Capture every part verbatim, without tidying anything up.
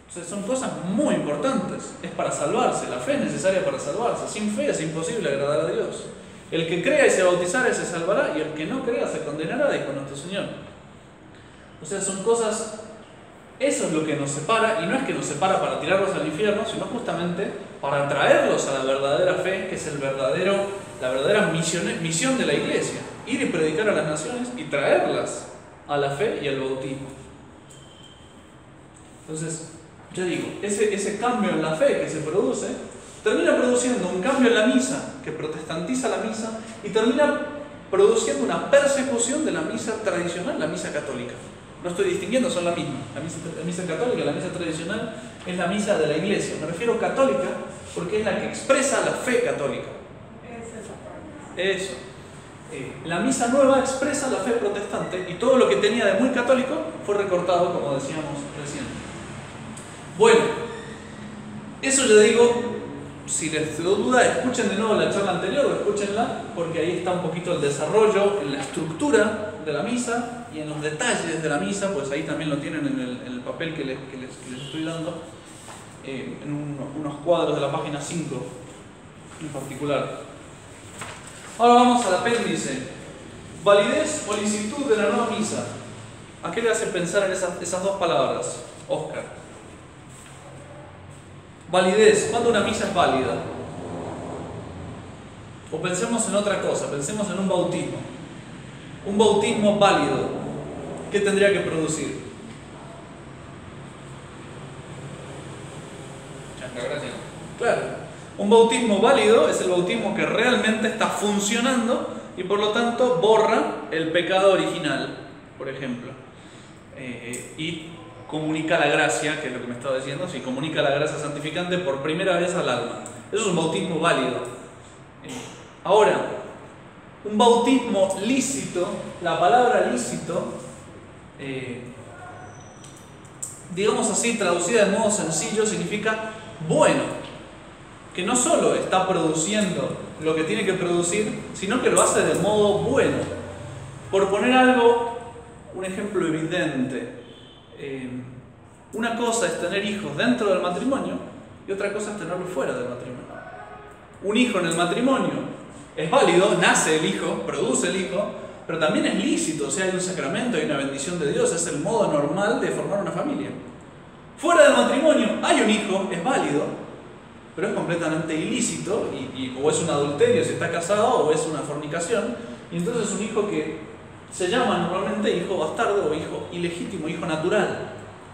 Entonces son cosas muy importantes. Es para salvarse. La fe es necesaria para salvarse. Sin fe es imposible agradar a Dios. El que crea y se bautizare se salvará, y el que no crea se condenará, dijo nuestro Señor. O sea, son cosas... Eso es lo que nos separa, y no es que nos separa para tirarlos al infierno, sino justamente para traerlos a la verdadera fe, que es el verdadero, la verdadera misión, misión de la iglesia. Ir y predicar a las naciones y traerlas a la fe y al bautismo. Entonces, yo digo, ese, ese cambio en la fe que se produce, termina produciendo un cambio en la misa, que protestantiza la misa, y termina produciendo una persecución de la misa tradicional, la misa católica. No estoy distinguiendo, son la misma. La misa, la misa católica, la misa tradicional, es la misa de la iglesia. Me refiero católica porque es la que expresa la fe católica. Eso. Eh, la misa nueva expresa la fe protestante, y todo lo que tenía de muy católico fue recortado, como decíamos recién. Bueno, eso ya digo, si les dio duda, escuchen de nuevo la charla anterior o escúchenla, porque ahí está un poquito el desarrollo en la estructura de la misa y en los detalles de la misa, pues ahí también lo tienen en el, en el papel que les, que les, que les estoy dando, eh, en un, unos cuadros de la página cinco en particular. Ahora vamos al apéndice. Validez o licitud de la nueva misa. ¿A qué le hace pensar en esas, esas dos palabras, Oscar? Validez. ¿Cuándo una misa es válida? O pensemos en otra cosa, pensemos en un bautismo. Un bautismo válido, ¿qué tendría que producir? Claro, un bautismo válido es el bautismo que realmente está funcionando y por lo tanto borra el pecado original, por ejemplo, eh, y comunica la gracia, que es lo que me estaba diciendo, si comunica la gracia santificante por primera vez al alma. Eso es un bautismo válido. Eh, ahora, un bautismo lícito, la palabra lícito, eh, digamos así, traducida de modo sencillo, significa bueno, que no solo está produciendo lo que tiene que producir, sino que lo hace de modo bueno. Por poner algo, un ejemplo evidente, eh, una cosa es tener hijos dentro del matrimonio y otra cosa es tenerlos fuera del matrimonio. Un hijo en el matrimonio es válido, nace el hijo, produce el hijo, pero también es lícito, o sea, hay un sacramento, hay una bendición de Dios, es el modo normal de formar una familia. Fuera del matrimonio hay un hijo, es válido, pero es completamente ilícito, y, y, o es un adulterio si está casado, o es una fornicación, y entonces es un hijo que se llama normalmente hijo bastardo o hijo ilegítimo, hijo natural.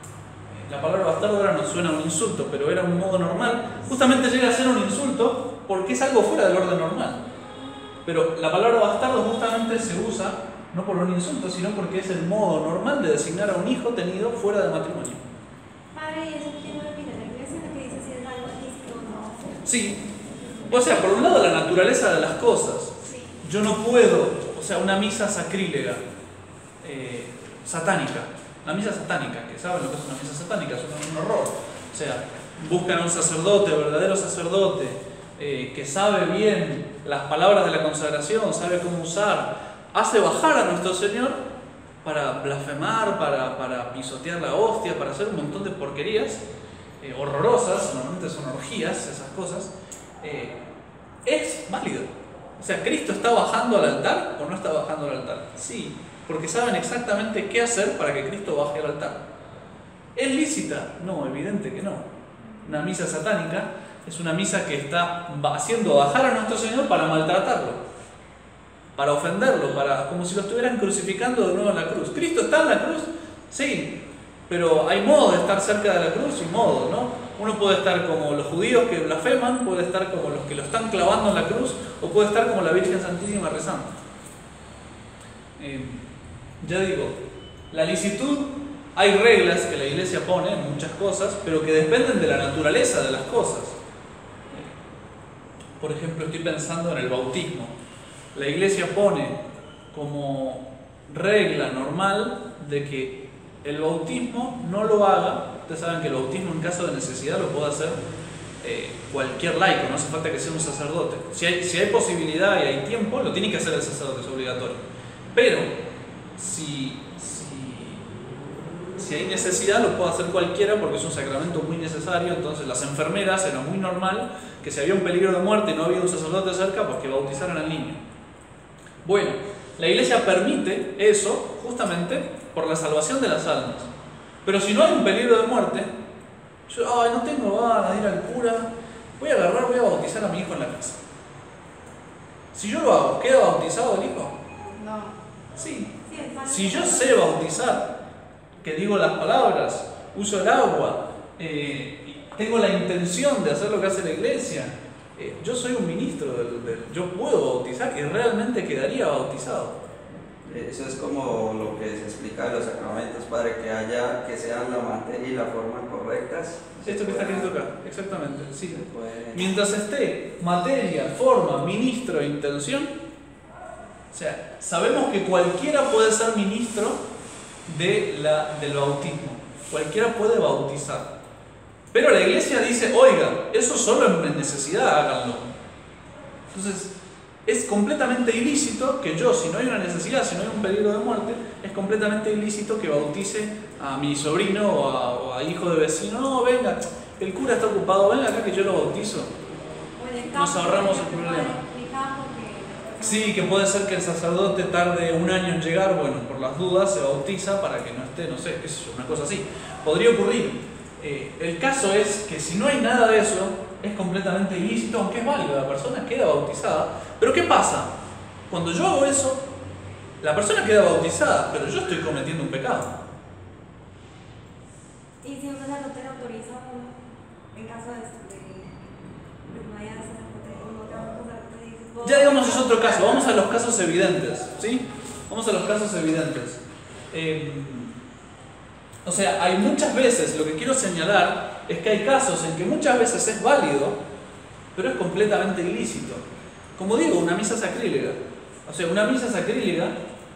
La palabra bastardo ahora nos suena a un insulto, pero era un modo normal. Justamente llega a ser un insulto porque es algo fuera del orden normal. Pero la palabra bastardo justamente se usa no por un insulto, sino porque es el modo normal de designar a un hijo tenido fuera del matrimonio. Padre, ¿y eso quién lo define? ¿La iglesia la que dice si es algo lícito o no? Sí. O sea, por un lado la naturaleza de las cosas. Sí. Yo no puedo, o sea, una misa sacrílega, eh, satánica, la misa satánica, que saben lo que es una misa satánica, es un horror. O sea, buscan a un sacerdote, verdadero sacerdote, eh, que sabe bien las palabras de la consagración, sabe cómo usar, hace bajar a nuestro Señor para blasfemar, para, para pisotear la hostia, para hacer un montón de porquerías eh, horrorosas, normalmente son orgías, esas cosas. Eh, es válido. O sea, ¿Cristo está bajando al altar o no está bajando al altar? Sí, porque saben exactamente qué hacer para que Cristo baje al altar. ¿Es lícita? No, evidente que no. Una misa satánica es una misa que está haciendo bajar a nuestro Señor para maltratarlo, para ofenderlo, para, como si lo estuvieran crucificando de nuevo en la cruz. ¿Cristo está en la cruz? Sí, pero hay modo de estar cerca de la cruz y modo, ¿no? Uno puede estar como los judíos que blasfeman, puede estar como los que lo están clavando en la cruz, o puede estar como la Virgen Santísima rezando. Eh, ya digo, la licitud, hay reglas que la Iglesia pone en muchas cosas, pero que dependen de la naturaleza de las cosas. Por ejemplo, estoy pensando en el bautismo. La Iglesia pone como regla normal de que el bautismo no lo haga. Ustedes saben que el bautismo en caso de necesidad lo puede hacer eh, cualquier laico, no hace falta que sea un sacerdote. Si hay, si hay posibilidad y hay tiempo, lo tiene que hacer el sacerdote, es obligatorio. Pero si, si, si hay necesidad lo puede hacer cualquiera porque es un sacramento muy necesario. Entonces las enfermeras, era muy normal que si había un peligro de muerte y no había un sacerdote cerca, pues que bautizaran al niño. Bueno, la iglesia permite eso justamente por la salvación de las almas. Pero si no hay un peligro de muerte, yo ay, no tengo ganas de ir al cura, voy a agarrar, voy a bautizar a mi hijo en la casa. Si yo lo hago, ¿queda bautizado el hijo? No. Sí. Sí, es fácil. Si yo sé bautizar, que digo las palabras, uso el agua, eh, tengo la intención de hacer lo que hace la iglesia, eh, yo soy un ministro, del, del, yo puedo bautizar y realmente quedaría bautizado. Eso es como lo que se explica de los sacramentos, Padre, que haya, que sean la materia y la forma correctas. Esto que está escrito acá, exactamente. Sí. Puede... Mientras esté materia, forma, ministro e intención, o sea, sabemos que cualquiera puede ser ministro de la, del bautismo, cualquiera puede bautizar. Pero la iglesia dice, oiga, eso solo en necesidad háganlo. Entonces, es completamente ilícito que yo, si no hay una necesidad, si no hay un peligro de muerte, es completamente ilícito que bautice a mi sobrino o a, o a hijo de vecino. No, venga, el cura está ocupado, venga acá que yo lo bautizo. Nos ahorramos el problema. Sí, que puede ser que el sacerdote tarde un año en llegar, bueno, por las dudas se bautiza para que no esté, no sé, qué sé yo, una cosa así. Podría ocurrir. Eh, el caso es que si no hay nada de eso, es completamente ilícito, aunque es válido, la persona queda bautizada. Pero ¿qué pasa? Cuando yo hago eso, la persona queda bautizada, pero yo estoy cometiendo un pecado. ¿Y si un sacerdote le autoriza a uno, en caso de esto, de que no haya sacerdote, o no tenga un sacerdote, dice, ¿puedo Ya digamos es bautizar? otro caso, vamos a los casos evidentes, ¿sí? Vamos a los casos evidentes. Eh, o sea, hay muchas veces, lo que quiero señalar es que hay casos en que muchas veces es válido, pero es completamente ilícito. Como digo, una misa sacrílega. O sea, una misa sacrílega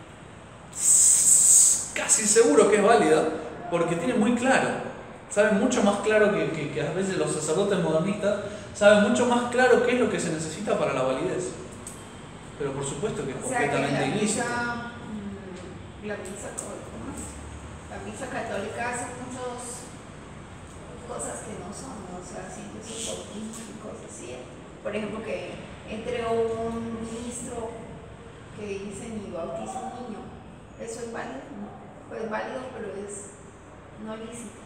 casi seguro que es válida porque tiene muy claro, saben mucho más claro que, que, que a veces los sacerdotes modernistas, saben mucho más claro qué es lo que se necesita para la validez. Pero por supuesto que es O sea, que completamente la ilícito. misa, mm, la misa, ¿cómo es? La misa católica hace muchas cosas que no son, ¿no? O sea, siempre son bautismos y cosas así. Por ejemplo, que entre un ministro que dicen y bautiza a un niño, ¿eso es válido? No, pues válido, pero es no lícito.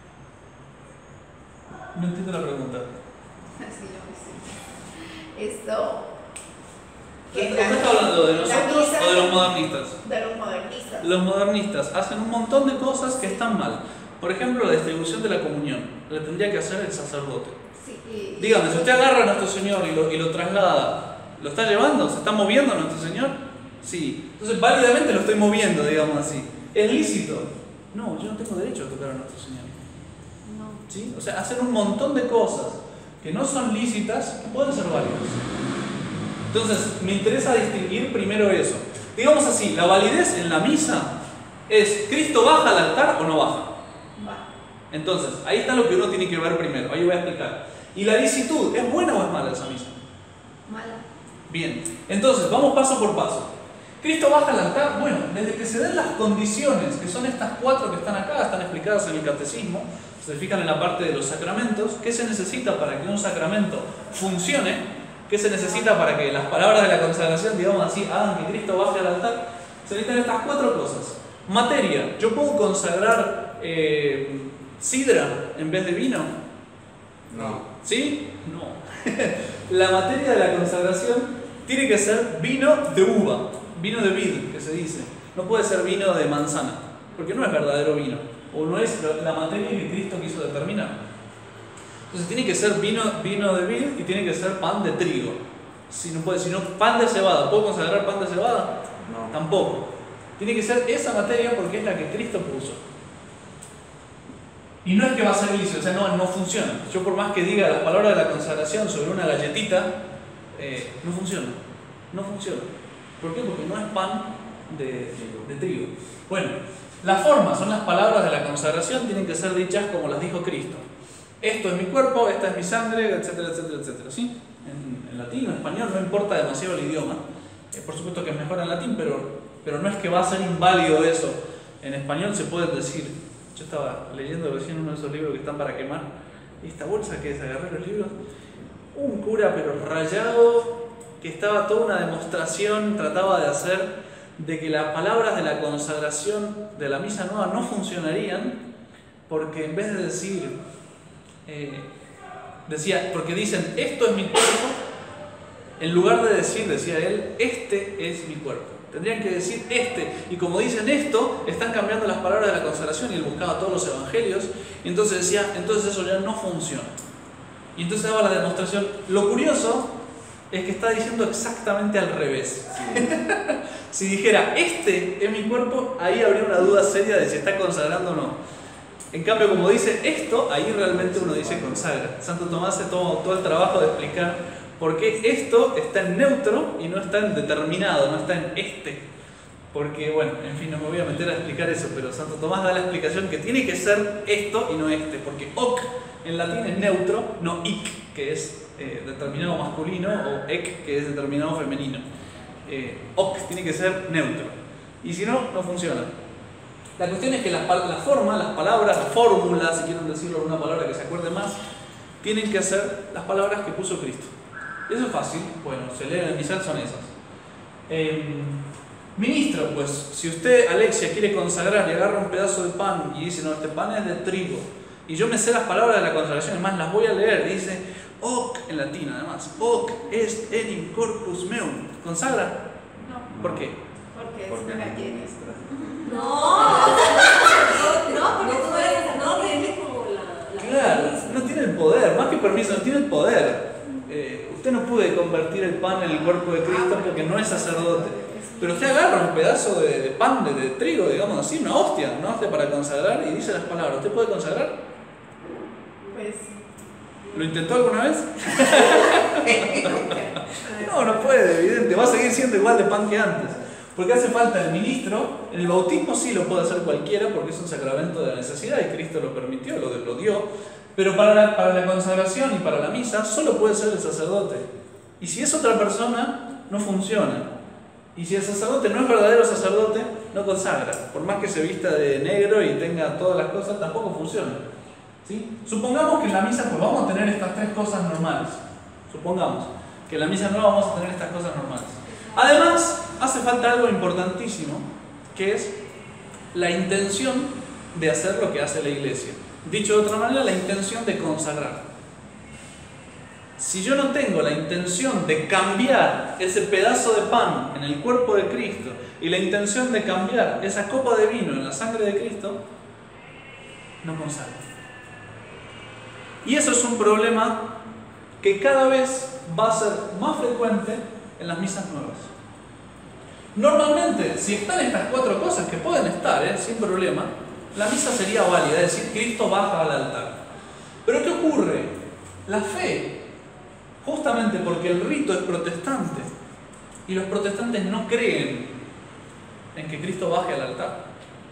No entiendo la pregunta. Así yo me sé. Esto. que ¿Usted la- está hablando de la nosotros misa- o de los modernistas? De los modernistas. Los modernistas hacen un montón de cosas que están mal. Por ejemplo, la distribución de la comunión. La tendría que hacer el sacerdote. Sí, y- Dígame, si usted agarra a nuestro Señor y lo, y lo traslada, ¿lo está llevando? ¿Se está moviendo nuestro Señor? Sí. Entonces, válidamente lo estoy moviendo, digamos así. ¿Es lícito? No, yo no tengo derecho a tocar a nuestro Señor. No. ¿Sí? O sea, hacer un montón de cosas que no son lícitas que pueden ser válidas. Entonces, me interesa distinguir primero eso. Digamos así, la validez en la misa es, ¿Cristo baja al altar o no baja? Va. Entonces, ahí está lo que uno tiene que ver primero, ahí voy a explicar. ¿Y la licitud, es buena o es mala esa misa? Mala. Bien, entonces, vamos paso por paso. ¿Cristo baja al altar? Bueno, desde que se den las condiciones, que son estas cuatro que están acá, están explicadas en el catecismo, se fijan en la parte de los sacramentos, ¿qué se necesita para que un sacramento funcione? ¿Qué se necesita para que las palabras de la consagración, digamos así, hagan que Cristo baje al altar? Se necesitan estas cuatro cosas. Materia, ¿yo puedo consagrar eh, sidra en vez de vino? No. ¿Sí? No. La materia de la consagración tiene que ser vino de uva, vino de vid, que se dice. No puede ser vino de manzana, porque no es verdadero vino, o no es la materia que Cristo quiso determinar. Entonces tiene que ser vino, vino de vid y tiene que ser pan de trigo. Si no, puede, si no, pan de cebada, ¿puedo consagrar pan de cebada? No. Tampoco. Tiene que ser esa materia porque es la que Cristo puso. Y no es que va a ser ilícito, o sea, no, no funciona. Yo por más que diga las palabras de la consagración sobre una galletita, eh, no funciona. No funciona. ¿Por qué? Porque no es pan de, de trigo. Bueno, las formas son las palabras de la consagración, tienen que ser dichas como las dijo Cristo. Esto es mi cuerpo, esta es mi sangre, etcétera, etcétera, etcétera. ¿Sí? En, en latín, en español, no importa demasiado el idioma. Eh, por supuesto que es mejor en latín, pero, pero no es que va a ser inválido eso. En español se pueden decir Yo estaba leyendo recién uno de esos libros que están para quemar. Y esta bolsa que es, agarré los libros. Un cura pero rayado, que estaba toda una demostración, trataba de hacer de que las palabras de la consagración de la misa nueva no funcionarían, porque en vez de decir, eh, decía, porque dicen, esto es mi cuerpo, en lugar de decir, decía él, este es mi cuerpo. Tendrían que decir este, y como dicen esto, están cambiando las palabras de la consagración, y él buscaba todos los evangelios, y entonces decía, entonces eso ya no funciona. Y entonces daba la demostración. Lo curioso es que está diciendo exactamente al revés. Sí. Si dijera, este es mi cuerpo, ahí habría una duda seria de si está consagrando o no. En cambio, como dice esto, ahí realmente uno dice consagra. Santo Tomás se tomó todo el trabajo de explicar por qué esto está en neutro y no está en determinado, no está en este. Porque, bueno, en fin, no me voy a meter a explicar eso, pero Santo Tomás da la explicación que tiene que ser esto y no este, porque hoc en latín es neutro, no ic, que es eh, determinado masculino, o ec, que es determinado femenino. Eh, hoc tiene que ser neutro, y si no, no funciona. La cuestión es que la, la forma, las palabras, la fórmula, si quieren decirlo en una palabra que se acuerde más, tienen que ser las palabras que puso Cristo. Eso es fácil, bueno, se lee en el misal, son esas. Eh, ministro, pues, si usted, Alexia, quiere consagrar y agarra un pedazo de pan y dice, no, este pan es de trigo, y yo me sé las palabras de la consagración, además las voy a leer, dice, hoc, en latín además, hoc est enim corpus meum, ¿consagra? No. ¿Por qué? Porque es Porque una no. llena. No, no, porque tú eres, no, tiene como la, la Claro, permiso. no tiene el poder, más que permiso, no tiene el poder. Eh, usted no puede convertir el pan en el cuerpo de Cristo porque no es sacerdote. Pero usted agarra un pedazo de, de pan, de, de trigo, digamos así, una hostia, una hostia para consagrar y dice las palabras. ¿Usted puede consagrar? Pues, ¿Lo intentó alguna vez? No, no puede, evidente. Va a seguir siendo igual de pan que antes. Porque hace falta el ministro. En el bautismo sí lo puede hacer cualquiera porque es un sacramento de la necesidad y Cristo lo permitió, lo, lo dio. Pero para la, para la consagración y para la misa solo puede ser el sacerdote. Y si es otra persona, no funciona. Y si el sacerdote no es verdadero sacerdote, no consagra. Por más que se vista de negro y tenga todas las cosas, tampoco funciona. ¿Sí? Supongamos que en la misa pues vamos a tener estas tres cosas normales. Supongamos que en la misa no vamos a tener estas cosas normales. Además, hace falta algo importantísimo, que es la intención de hacer lo que hace la Iglesia. Dicho de otra manera, la intención de consagrar. Si yo no tengo la intención de cambiar ese pedazo de pan en el cuerpo de Cristo y la intención de cambiar esa copa de vino en la sangre de Cristo, no consagro. Y eso es un problema que cada vez va a ser más frecuente en las misas nuevas. Normalmente, si están estas cuatro cosas, que pueden estar, ¿eh? sin problema, la misa sería válida, es decir, Cristo baja al altar. Pero ¿qué ocurre? La fe, justamente porque el rito es protestante y los protestantes no creen en que Cristo baje al altar.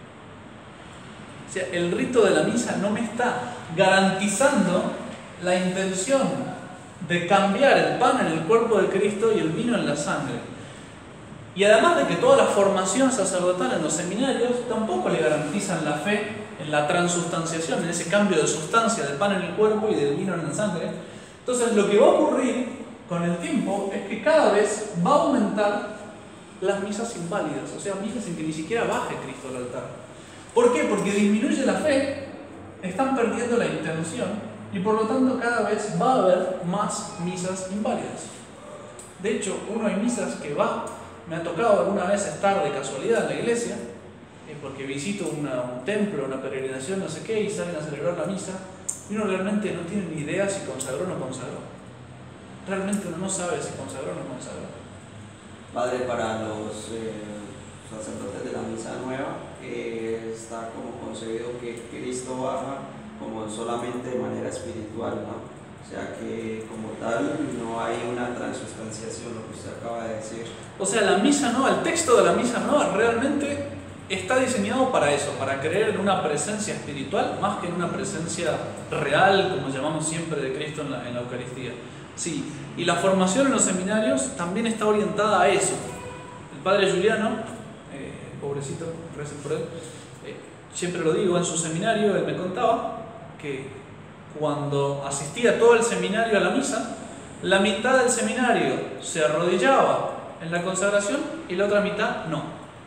O sea, el rito de la misa no me está garantizando la intención de cambiar el pan en el cuerpo de Cristo y el vino en la sangre. Y además de que toda la formación sacerdotal en los seminarios tampoco le garantizan la fe en la transustanciación, en ese cambio de sustancia del pan en el cuerpo y del vino en la sangre. Entonces lo que va a ocurrir con el tiempo es que cada vez va a aumentar las misas inválidas, o sea, misas en que ni siquiera baje Cristo al altar. ¿Por qué? Porque disminuye la fe, están perdiendo la intención y por lo tanto cada vez va a haber más misas inválidas. De hecho, uno hay misas que va, me ha tocado alguna vez estar de casualidad en la iglesia, eh, porque visito una, un templo, una peregrinación, no sé qué, y salen a celebrar la misa, y uno realmente no tiene ni idea si consagró o no consagró. Realmente uno no sabe si consagró o no consagró. Padre, para los eh, sacerdotes de la misa nueva, eh, está como concebido que Cristo baja como solamente de manera espiritual, ¿no? O sea que como tal no hay una transustanciación, lo que usted acaba de decir. O sea, la misa nueva, el texto de la misa nueva realmente está diseñado para eso, para creer en una presencia espiritual más que en una presencia real, como llamamos siempre de Cristo en la, en la Eucaristía. Sí, y la formación en los seminarios también está orientada a eso. El padre Juliano, eh, pobrecito, recen por él, eh, siempre lo digo, en su seminario él me contaba que cuando asistía todo el seminario a la misa, la mitad del seminario se arrodillaba en la consagración y la otra mitad no.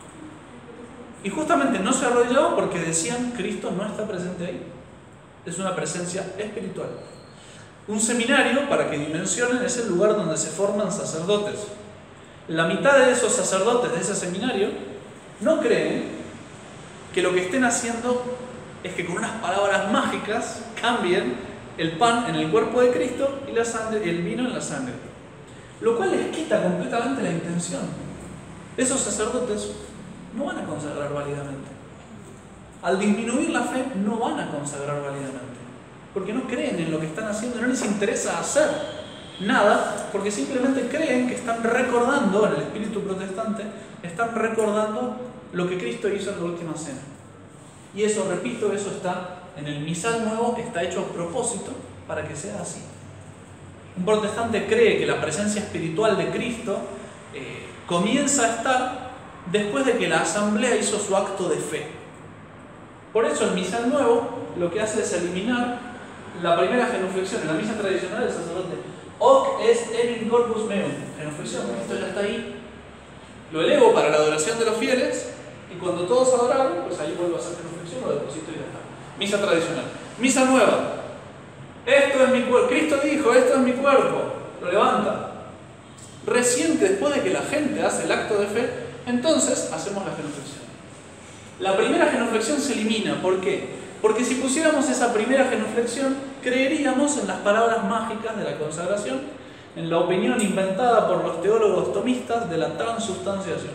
Y justamente no se arrodillaban porque decían: Cristo no está presente ahí. Es una presencia espiritual. Un seminario, para que dimensionen, es el lugar donde se forman sacerdotes. La mitad de esos sacerdotes de ese seminario no creen que lo que estén haciendo es que con unas palabras mágicas cambien el pan en el cuerpo de Cristo y la sangre, el vino en la sangre. Lo cual les quita completamente la intención. Esos sacerdotes no van a consagrar válidamente. Al disminuir la fe, no van a consagrar válidamente. Porque no creen en lo que están haciendo, no les interesa hacer nada, porque simplemente creen que están recordando, en el espíritu protestante, están recordando lo que Cristo hizo en la última cena. Y eso, repito, eso está en el misal nuevo, está hecho a propósito para que sea así. Un protestante cree que la presencia espiritual de Cristo eh, comienza a estar después de que la asamblea hizo su acto de fe. Por eso el misal nuevo lo que hace es eliminar la primera genuflexión. En la misa tradicional el sacerdote hoc est enim corpus meum, genuflexión, esto ya está ahí. Lo elevo para la adoración de los fieles y cuando todos adoraron, pues ahí vuelvo a hacer genuflexión, lo deposito y ya está. Misa tradicional. Misa nueva. Esto es mi cuerpo. Cristo dijo, esto es mi cuerpo. Lo levanta. Recién después de que la gente hace el acto de fe, entonces hacemos la genuflexión. La primera genuflexión se elimina. ¿Por qué? Porque si pusiéramos esa primera genuflexión, creeríamos en las palabras mágicas de la consagración, en la opinión inventada por los teólogos tomistas de la transustanciación.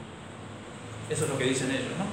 Eso es lo que dicen ellos, ¿no?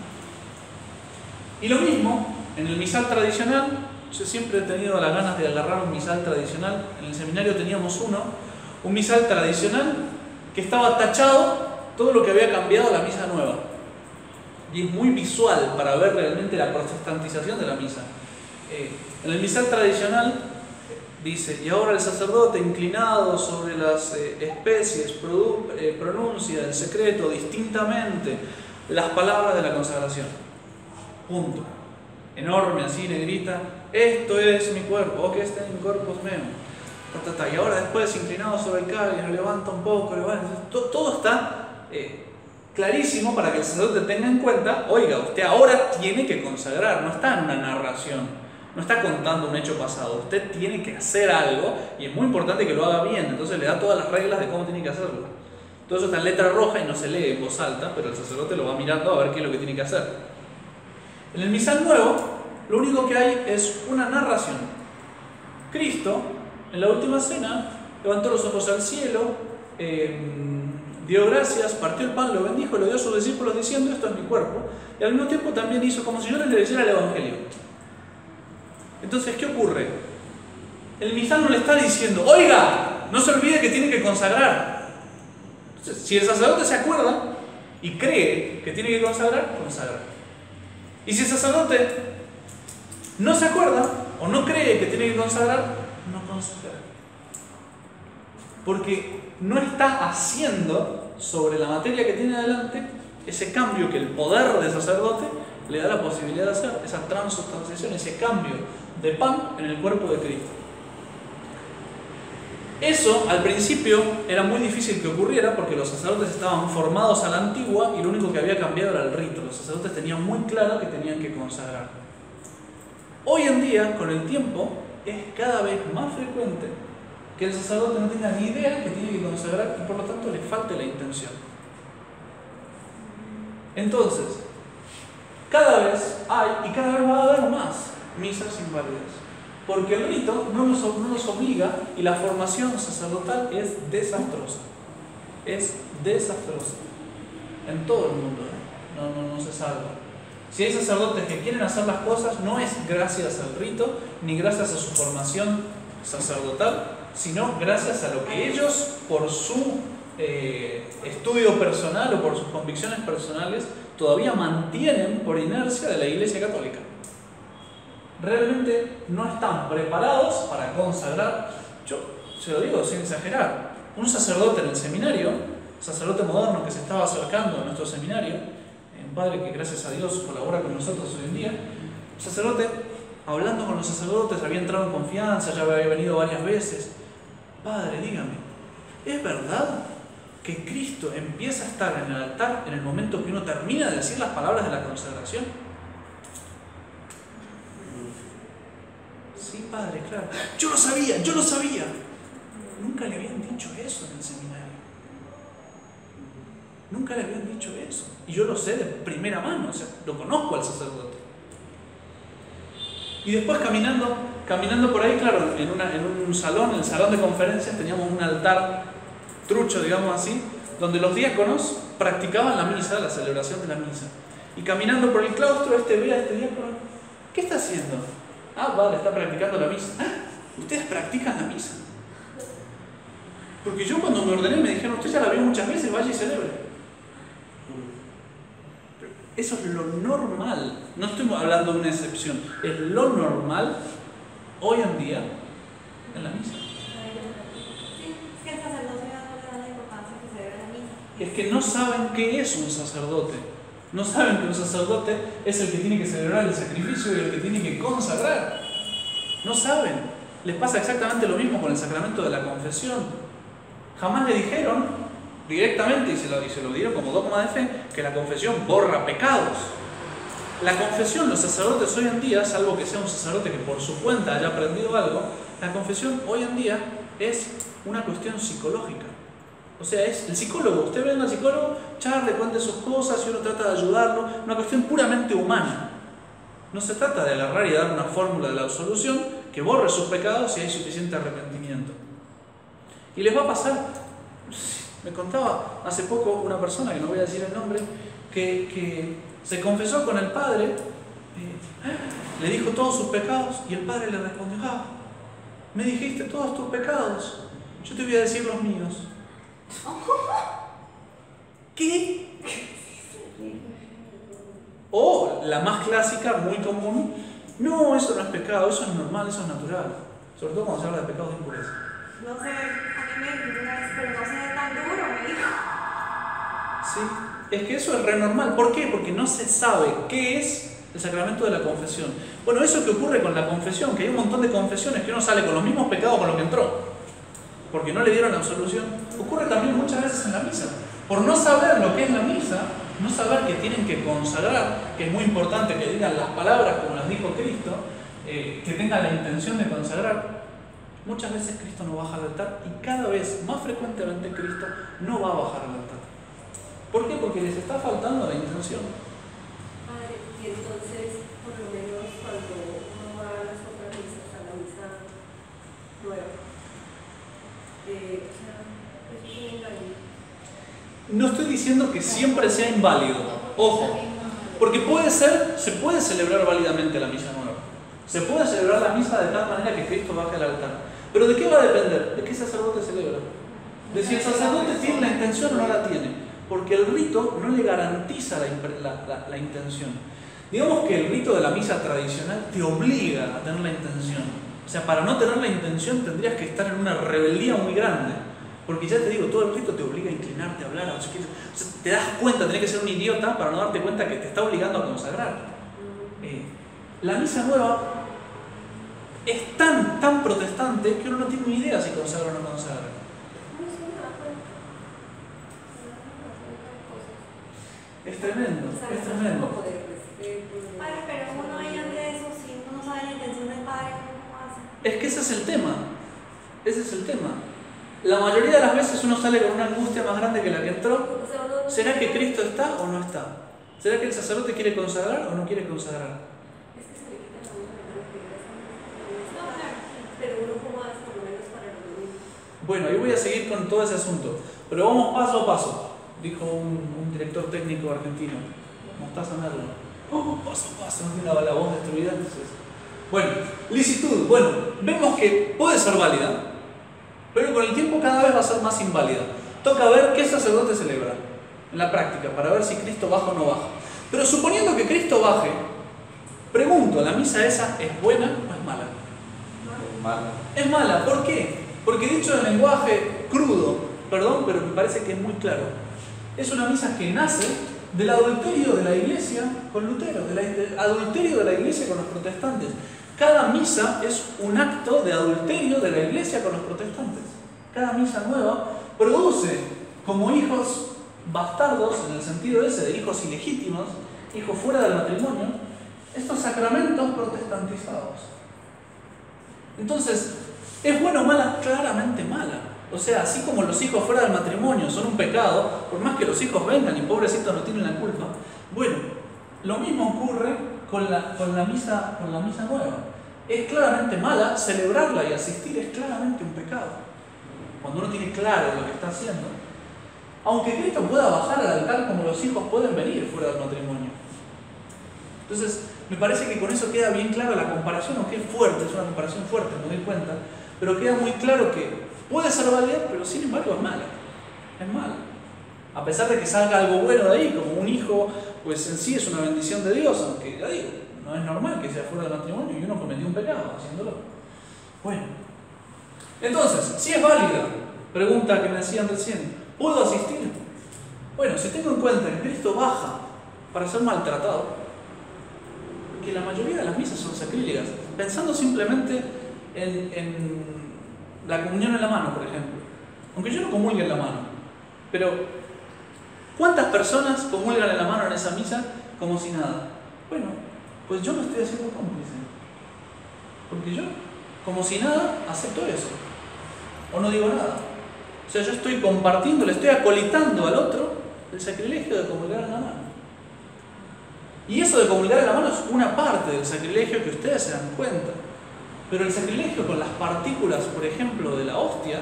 Y lo mismo, en el misal tradicional, yo siempre he tenido las ganas de agarrar un misal tradicional. En el seminario teníamos uno, un misal tradicional que estaba tachado todo lo que había cambiado la misa nueva. Y es muy visual para ver realmente la protestantización de la misa. Eh, en el misal tradicional dice: y ahora el sacerdote, inclinado sobre las eh, especies, produ eh, pronuncia en secreto distintamente las palabras de la consagración. Punto. Enorme, así, negrita: esto es mi cuerpo, o que este en corpus meum. Y ahora después, inclinado sobre el cáliz, lo levanta un poco, levanta. Todo está eh, clarísimo para que el sacerdote tenga en cuenta: oiga, usted ahora tiene que consagrar, no está en una narración, no está contando un hecho pasado, usted tiene que hacer algo y es muy importante que lo haga bien. Entonces le da todas las reglas de cómo tiene que hacerlo. Todo eso está en letra roja y no se lee en voz alta, pero el sacerdote lo va mirando a ver qué es lo que tiene que hacer. En el misal nuevo, lo único que hay es una narración. Cristo, en la última cena, levantó los ojos al cielo, eh, dio gracias, partió el pan, lo bendijo, lo dio a sus discípulos diciendo: esto es mi cuerpo. Y al mismo tiempo también hizo como si yo les leyera el Evangelio. Entonces, ¿qué ocurre? El misal no le está diciendo: oiga, no se olvide que tiene que consagrar. Entonces, si el sacerdote se acuerda y cree que tiene que consagrar, consagra. Y si el sacerdote no se acuerda o no cree que tiene que consagrar, no consagra. Porque no está haciendo sobre la materia que tiene adelante ese cambio que el poder del sacerdote le da la posibilidad de hacer, esa transustanciación, ese cambio de pan en el cuerpo de Cristo. Eso al principio era muy difícil que ocurriera porque los sacerdotes estaban formados a la antigua y lo único que había cambiado era el rito. Los sacerdotes tenían muy claro que tenían que consagrar. Hoy en día, con el tiempo, es cada vez más frecuente que el sacerdote no tenga ni idea que tiene que consagrar y por lo tanto le falte la intención. Entonces, cada vez hay y cada vez va a haber más misas inválidas. Porque el rito no nos, no nos obliga y la formación sacerdotal es desastrosa. Es desastrosa. En todo el mundo, ¿eh? no, no, no se salva. Si hay sacerdotes que quieren hacer las cosas, no es gracias al rito ni gracias a su formación sacerdotal, sino gracias a lo que ellos, por su eh, estudio personal o por sus convicciones personales, todavía mantienen por inercia de la Iglesia Católica. Realmente no están preparados para consagrar. Yo se lo digo sin exagerar, un sacerdote en el seminario, sacerdote moderno que se estaba acercando a nuestro seminario, padre que gracias a Dios colabora con nosotros hoy en día, un sacerdote, hablando con los sacerdotes, había entrado en confianza, ya había venido varias veces. Padre, dígame, ¿es verdad que Cristo empieza a estar en el altar en el momento que uno termina de decir las palabras de la consagración? Sí, padre, claro. Yo lo sabía, yo lo sabía. Nunca le habían dicho eso en el seminario. Nunca le habían dicho eso. Y yo lo sé de primera mano, o sea, lo conozco al sacerdote. Y después caminando, caminando por ahí, claro, en, una, en un salón, en el salón de conferencias, teníamos un altar trucho, digamos así, donde los diáconos practicaban la misa, la celebración de la misa. Y caminando por el claustro, este ve a este diácono, ¿qué está haciendo? Ah, vale, está practicando la misa. Ah, ustedes practican la misa. Porque yo cuando me ordené me dijeron, usted ya la vio muchas veces, vaya y celebre. Eso es lo normal, no estoy hablando de una excepción, es lo normal hoy en día en la misa. Sí, es que el sacerdote no le da la importancia que se debe a la misa. Es que no saben qué es un sacerdote, no saben que un sacerdote es el que tiene que celebrar el sacrificio y el que tiene que consagrar. No saben, les pasa exactamente lo mismo con el sacramento de la confesión. Jamás le dijeron directamente, y se, lo, y se lo dieron como dogma de fe, que la confesión borra pecados. La confesión, los sacerdotes hoy en día, salvo que sea un sacerdote que por su cuenta haya aprendido algo, la confesión hoy en día es una cuestión psicológica. O sea, es el psicólogo. Usted ve al psicólogo, charle, cuente sus cosas y uno trata de ayudarlo. Una cuestión puramente humana. No se trata de agarrar y dar una fórmula de la absolución que borre sus pecados si hay suficiente arrepentimiento. Y les va a pasar. Me contaba hace poco una persona, que no voy a decir el nombre, que, que se confesó con el padre, eh, le dijo todos sus pecados y el padre le respondió, ah, me dijiste todos tus pecados, yo te voy a decir los míos. ¿Qué? O la más clásica, muy común, no, eso no es pecado, eso es normal, eso es natural, sobre todo cuando se habla de pecados de impureza. No sé, a mí me dijo una vez, pero no sé tan duro, me dijo. Sí, es que eso es re normal. ¿Por qué? Porque no se sabe qué es el sacramento de la confesión. Bueno, eso que ocurre con la confesión, que hay un montón de confesiones que uno sale con los mismos pecados con los que entró, porque no le dieron absolución, ocurre también muchas veces en la misa. Por no saber lo que es la misa, no saber que tienen que consagrar, que es muy importante que digan las palabras como las dijo Cristo, eh, que tengan la intención de consagrar. Muchas veces Cristo no baja al altar y cada vez más frecuentemente Cristo no va a bajar al altar. ¿Por qué? Porque les está faltando la intención. Padre, y entonces, por lo menos cuando uno va a las otras misas, a la misa nueva, eh, o sea, eso es un engaño. No estoy diciendo que siempre sea inválido, ojo, porque puede ser, se puede celebrar válidamente la misa nueva. Se puede celebrar la misa de tal manera que Cristo baje al altar. ¿Pero de qué va a depender? ¿De qué sacerdote celebra? De si el sacerdote tiene la intención o no la tiene. Porque el rito no le garantiza la, la, la, la intención. Digamos que el rito de la misa tradicional te obliga a tener la intención. O sea, para no tener la intención tendrías que estar en una rebeldía muy grande. Porque ya te digo, todo el rito te obliga a inclinarte, a hablar, a... O sea, te das cuenta, tenés que ser un idiota para no darte cuenta que te está obligando a consagrar. Eh, la misa nueva es tan, tan protestante que uno no tiene ni idea si consagra o no consagra. Es tremendo, es tremendo. Padre, pero uno ahí ante eso, si uno no sabe la intención del padre, ¿cómo hace? Es que ese es el tema. Ese es el tema. La mayoría de las veces uno sale con una angustia más grande que la que entró. ¿Será que Cristo está o no está? ¿Será que el sacerdote quiere consagrar o no quiere consagrar? Bueno, yo voy a seguir con todo ese asunto, pero vamos paso a paso, dijo un, un director técnico argentino. Mostaza Merlo. Oh, paso a paso, no tiene la, la voz destruida. Entonces. Bueno, licitud. Bueno, vemos que puede ser válida, pero con el tiempo cada vez va a ser más inválida. Toca ver qué sacerdote celebra en la práctica, para ver si Cristo baja o no baja. Pero suponiendo que Cristo baje, pregunto, ¿la misa esa es buena o es mala? Es mala. Es mala, ¿por qué? Porque dicho en lenguaje crudo, perdón, pero me parece que es muy claro, es una misa que nace del adulterio de la iglesia con Lutero, del adulterio de la iglesia con los protestantes. Cada misa es un acto de adulterio de la iglesia con los protestantes. Cada misa nueva produce como hijos bastardos, en el sentido ese de hijos ilegítimos, hijos fuera del matrimonio, estos sacramentos protestantizados. Entonces, ¿es buena o mala? Claramente mala. O sea, así como los hijos fuera del matrimonio son un pecado, por más que los hijos vengan y pobrecitos no tienen la culpa, bueno, lo mismo ocurre con la, con la, misa, con la misa nueva. Es claramente mala, celebrarla y asistir es claramente un pecado. Cuando uno tiene claro lo que está haciendo, aunque Cristo pueda bajar al altar como los hijos pueden venir fuera del matrimonio. Entonces, me parece que con eso queda bien clara la comparación, aunque es fuerte, es una comparación fuerte, me doy cuenta, pero queda muy claro que puede ser válida, pero sin embargo es mala. Es mala. A pesar de que salga algo bueno de ahí, como un hijo, pues en sí es una bendición de Dios, aunque ya digo, no es normal que sea fuera del matrimonio y uno cometió un pecado haciéndolo. Bueno, entonces, si es válida, pregunta que me decían recién, ¿puedo asistir? Bueno, si tengo en cuenta que Cristo baja para ser maltratado, que la mayoría de las misas son sacrílegas, pensando simplemente en, en la comunión en la mano, por ejemplo. Aunque yo no comulgue en la mano, pero ¿cuántas personas comulgan en la mano en esa misa como si nada? Bueno, pues yo me estoy haciendo cómplice. Porque yo, como si nada, acepto eso. O no digo nada. O sea, yo estoy compartiendo, le estoy acolitando al otro el sacrilegio de comulgar en la mano. Y eso de comulgar en la mano es una parte del sacrilegio que ustedes se dan cuenta. Pero el sacrilegio con las partículas, por ejemplo, de la hostia,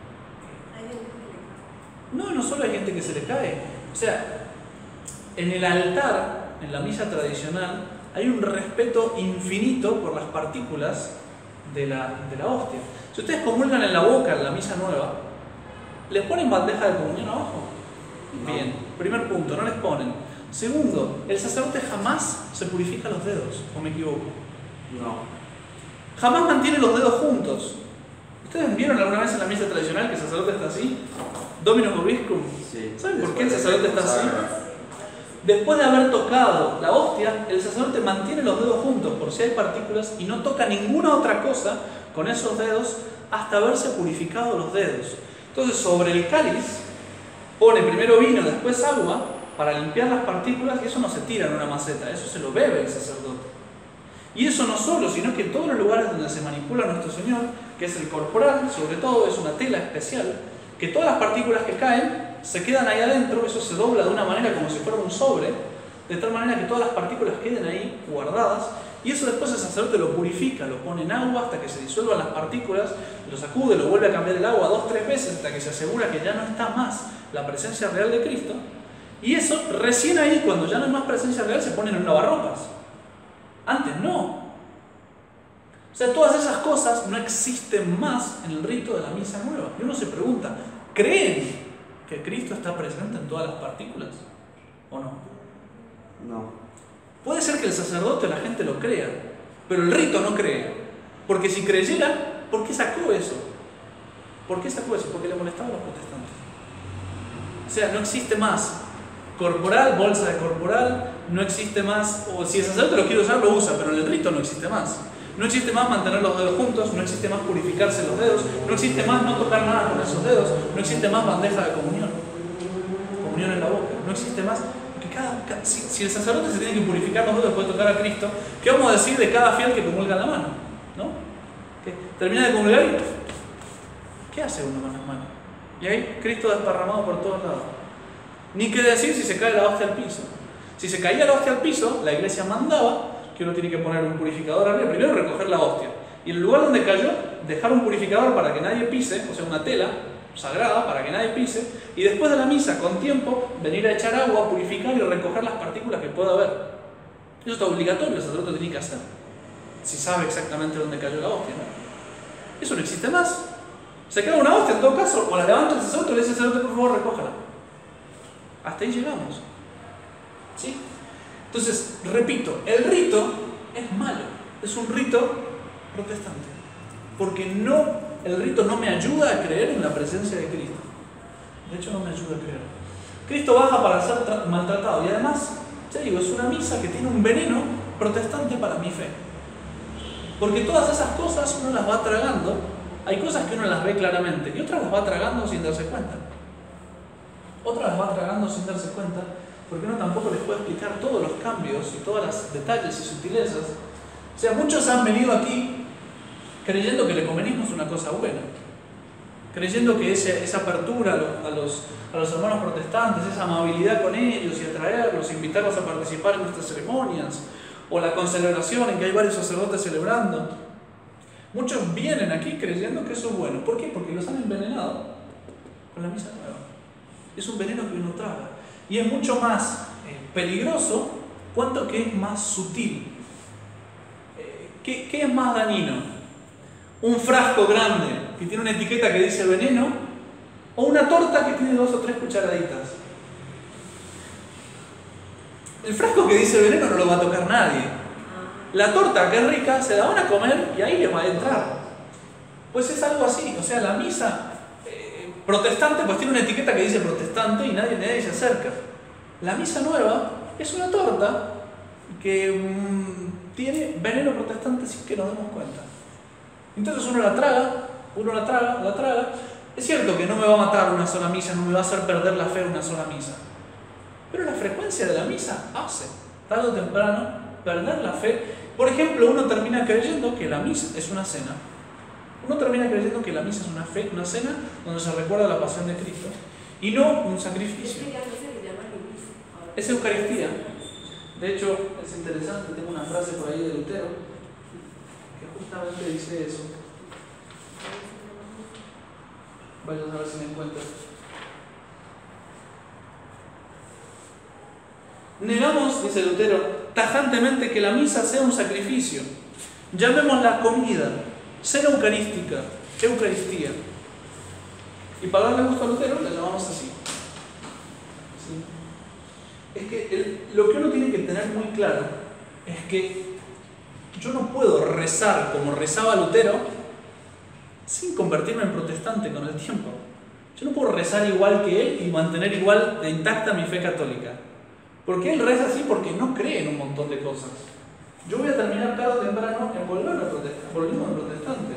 no, no solo hay gente que se le cae. O sea, en el altar, en la misa tradicional, hay un respeto infinito por las partículas de la, de la hostia. Si ustedes comulgan en la boca en la misa nueva, ¿les ponen bandeja de comunión abajo? No. Bien, primer punto, no les ponen. Segundo, el sacerdote jamás se purifica los dedos, ¿o me equivoco? No. Jamás mantiene los dedos juntos. ¿Ustedes vieron alguna vez en la misa tradicional que el sacerdote está así? Dominus vobiscum. Sí. ¿Saben por qué el sacerdote está así? Después de haber tocado la hostia, el sacerdote mantiene los dedos juntos por si hay partículas y no toca ninguna otra cosa con esos dedos hasta haberse purificado los dedos. Entonces, sobre el cáliz pone primero vino, después agua para limpiar las partículas y eso no se tira en una maceta, eso se lo bebe el sacerdote. Y eso no solo, sino que en todos los lugares donde se manipula nuestro Señor, que es el corporal, sobre todo es una tela especial, que todas las partículas que caen se quedan ahí adentro, eso se dobla de una manera como si fuera un sobre, de tal manera que todas las partículas queden ahí guardadas, y eso después el sacerdote lo purifica, lo pone en agua hasta que se disuelvan las partículas, lo sacude, lo vuelve a cambiar el agua dos, tres veces hasta que se asegura que ya no está más la presencia real de Cristo, y eso recién ahí, cuando ya no hay más presencia real, se ponen en un lavarropas. Antes no. O sea, todas esas cosas no existen más en el rito de la misa nueva. Y uno se pregunta, ¿creen que Cristo está presente en todas las partículas? ¿O no? No. Puede ser que el sacerdote o la gente lo crea, pero el rito no cree. Porque si creyera, ¿por qué sacó eso? ¿Por qué sacó eso? Porque le molestaba a los protestantes. O sea, no existe más corporal, bolsa de corporal, no existe más, o si el sacerdote lo quiere usar, lo usa, pero en el rito no existe más. No existe más mantener los dedos juntos, no existe más purificarse los dedos, no existe más no tocar nada con esos dedos, no existe más bandeja de comunión, comunión en la boca, no existe más. Porque cada, cada, si, si el sacerdote se tiene que purificar los dedos después de tocar a Cristo, ¿qué vamos a decir de cada fiel que comulga la mano? ¿No? Que termina de comulgar y ¿qué hace uno con las manos? Y ahí Cristo desparramado por todos lados. Ni qué decir si se cae la hostia al piso. Si se caía la hostia al piso, la iglesia mandaba que uno tiene que poner un purificador arriba, primero recoger la hostia, y en el lugar donde cayó, dejar un purificador para que nadie pise, o sea, una tela sagrada para que nadie pise, y después de la misa, con tiempo, venir a echar agua, purificar y recoger las partículas que pueda haber. Eso está obligatorio, el sacerdote tiene que hacer, si sabe exactamente dónde cayó la hostia, ¿no? Eso no existe más. Se queda una hostia, en todo caso, o la levanta el sacerdote y le dice al sacerdote, por favor, recójala. Hasta ahí llegamos. ¿Sí? Entonces, repito, el rito es malo, es un rito protestante, porque no, el rito no me ayuda a creer en la presencia de Cristo. De hecho, no me ayuda a creer. Cristo baja para ser maltratado y además, ya digo, es una misa que tiene un veneno protestante para mi fe. Porque todas esas cosas uno las va tragando, hay cosas que uno las ve claramente y otras las va tragando sin darse cuenta. Otras las va tragando sin darse cuenta porque uno tampoco les puede explicar todos los cambios y todos los detalles y sutilezas. O sea, muchos han venido aquí creyendo que el ecumenismo es una cosa buena, creyendo que ese, esa apertura a los, a, los, a los hermanos protestantes, esa amabilidad con ellos y atraerlos, invitarlos a participar en nuestras ceremonias, o la concelebración en que hay varios sacerdotes celebrando. Muchos vienen aquí creyendo que eso es bueno. ¿Por qué? Porque los han envenenado con la misa nueva. Es un veneno que uno traga. Y es mucho más eh, peligroso cuanto que es más sutil. Eh, ¿qué, ¿Qué es más dañino? ¿Un frasco grande que tiene una etiqueta que dice veneno? ¿O una torta que tiene dos o tres cucharaditas? El frasco que dice veneno no lo va a tocar nadie. La torta, que es rica, se la van a comer y ahí les va a entrar. Pues es algo así. O sea, la misa eh, protestante pues tiene una etiqueta que dice protestante y nadie, nadie se acerca. La misa nueva es una torta que mmm, tiene veneno protestante sin que nos demos cuenta. Entonces uno la traga, uno la traga, la traga. Es cierto que no me va a matar una sola misa, no me va a hacer perder la fe una sola misa. Pero la frecuencia de la misa hace, tarde o temprano, perder la fe. Por ejemplo, uno termina creyendo que la misa es una cena. Uno termina creyendo que la misa es una, fe, una cena donde se recuerda la pasión de Cristo y no un sacrificio. Es Eucaristía. De hecho, es interesante, tengo una frase por ahí de Lutero que justamente dice eso. Vayan a ver si me encuentro. Negamos, dice Lutero, tajantemente que la misa sea un sacrificio. Llamémosla comida, cena eucarística, Eucaristía. Y para darle gusto a Lutero, la llamamos así. ¿Sí? Es que el, lo que uno tiene que tener muy claro es que yo no puedo rezar como rezaba Lutero sin convertirme en protestante con el tiempo. Yo no puedo rezar igual que él y mantener igual de intacta mi fe católica. Porque él reza así porque no cree en un montón de cosas. Yo voy a terminar tarde o temprano en volverme protestante, volviéndome protestante.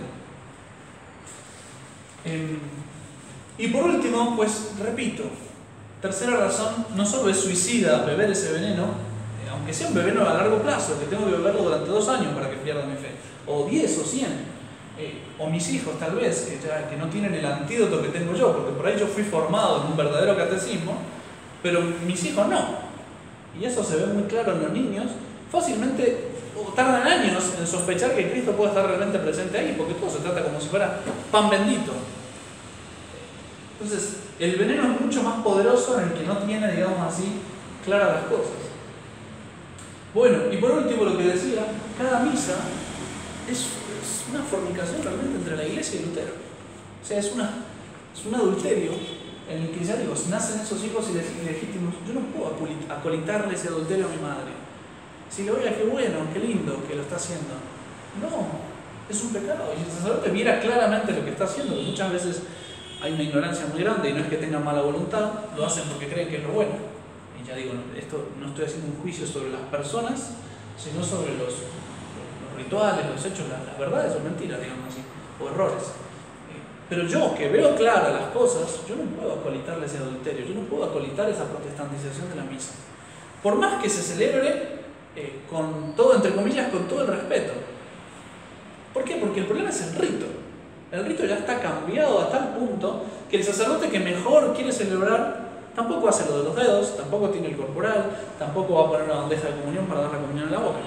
Eh, y por último, pues repito, tercera razón, no solo es suicida beber ese veneno, eh, aunque sea un veneno a largo plazo, que tengo que beberlo durante dos años para que pierda mi fe, o diez o cien, eh, o mis hijos tal vez, que, ya, que no tienen el antídoto que tengo yo, porque por ahí yo fui formado en un verdadero catecismo, pero mis hijos no. Y eso se ve muy claro en los niños, fácilmente o tardan años en sospechar que Cristo puede estar realmente presente ahí, porque todo se trata como si fuera pan bendito. Entonces, el veneno es mucho más poderoso en el que no tiene, digamos así, claras las cosas. Bueno, y por último lo que decía, cada misa es, es una fornicación realmente entre la Iglesia y Lutero. O sea, es, una, es un adulterio en el que ya digo, si nacen esos hijos ilegítimos, yo no puedo acolitarle ese adulterio a mi madre. Si le oiga, qué bueno, qué lindo que lo está haciendo. No, es un pecado. Y si el sacerdote viera claramente lo que está haciendo, que muchas veces hay una ignorancia muy grande y no es que tengan mala voluntad, lo hacen porque creen que es lo bueno. Y ya digo, esto no estoy haciendo un juicio sobre las personas, sino sobre los, los rituales, los hechos, las, las verdades o mentiras, digamos así, o errores. Pero yo, que veo claras las cosas, yo no puedo acolitarle ese adulterio, yo no puedo acolitar esa protestantización de la misa. Por más que se celebre eh, con todo, entre comillas, con todo el respeto. ¿Por qué? Porque el problema es el rito. El rito ya está cambiado a tal punto que el sacerdote que mejor quiere celebrar tampoco hace lo de los dedos, tampoco tiene el corporal, tampoco va a poner una bandeja de comunión para dar la comunión en la boca.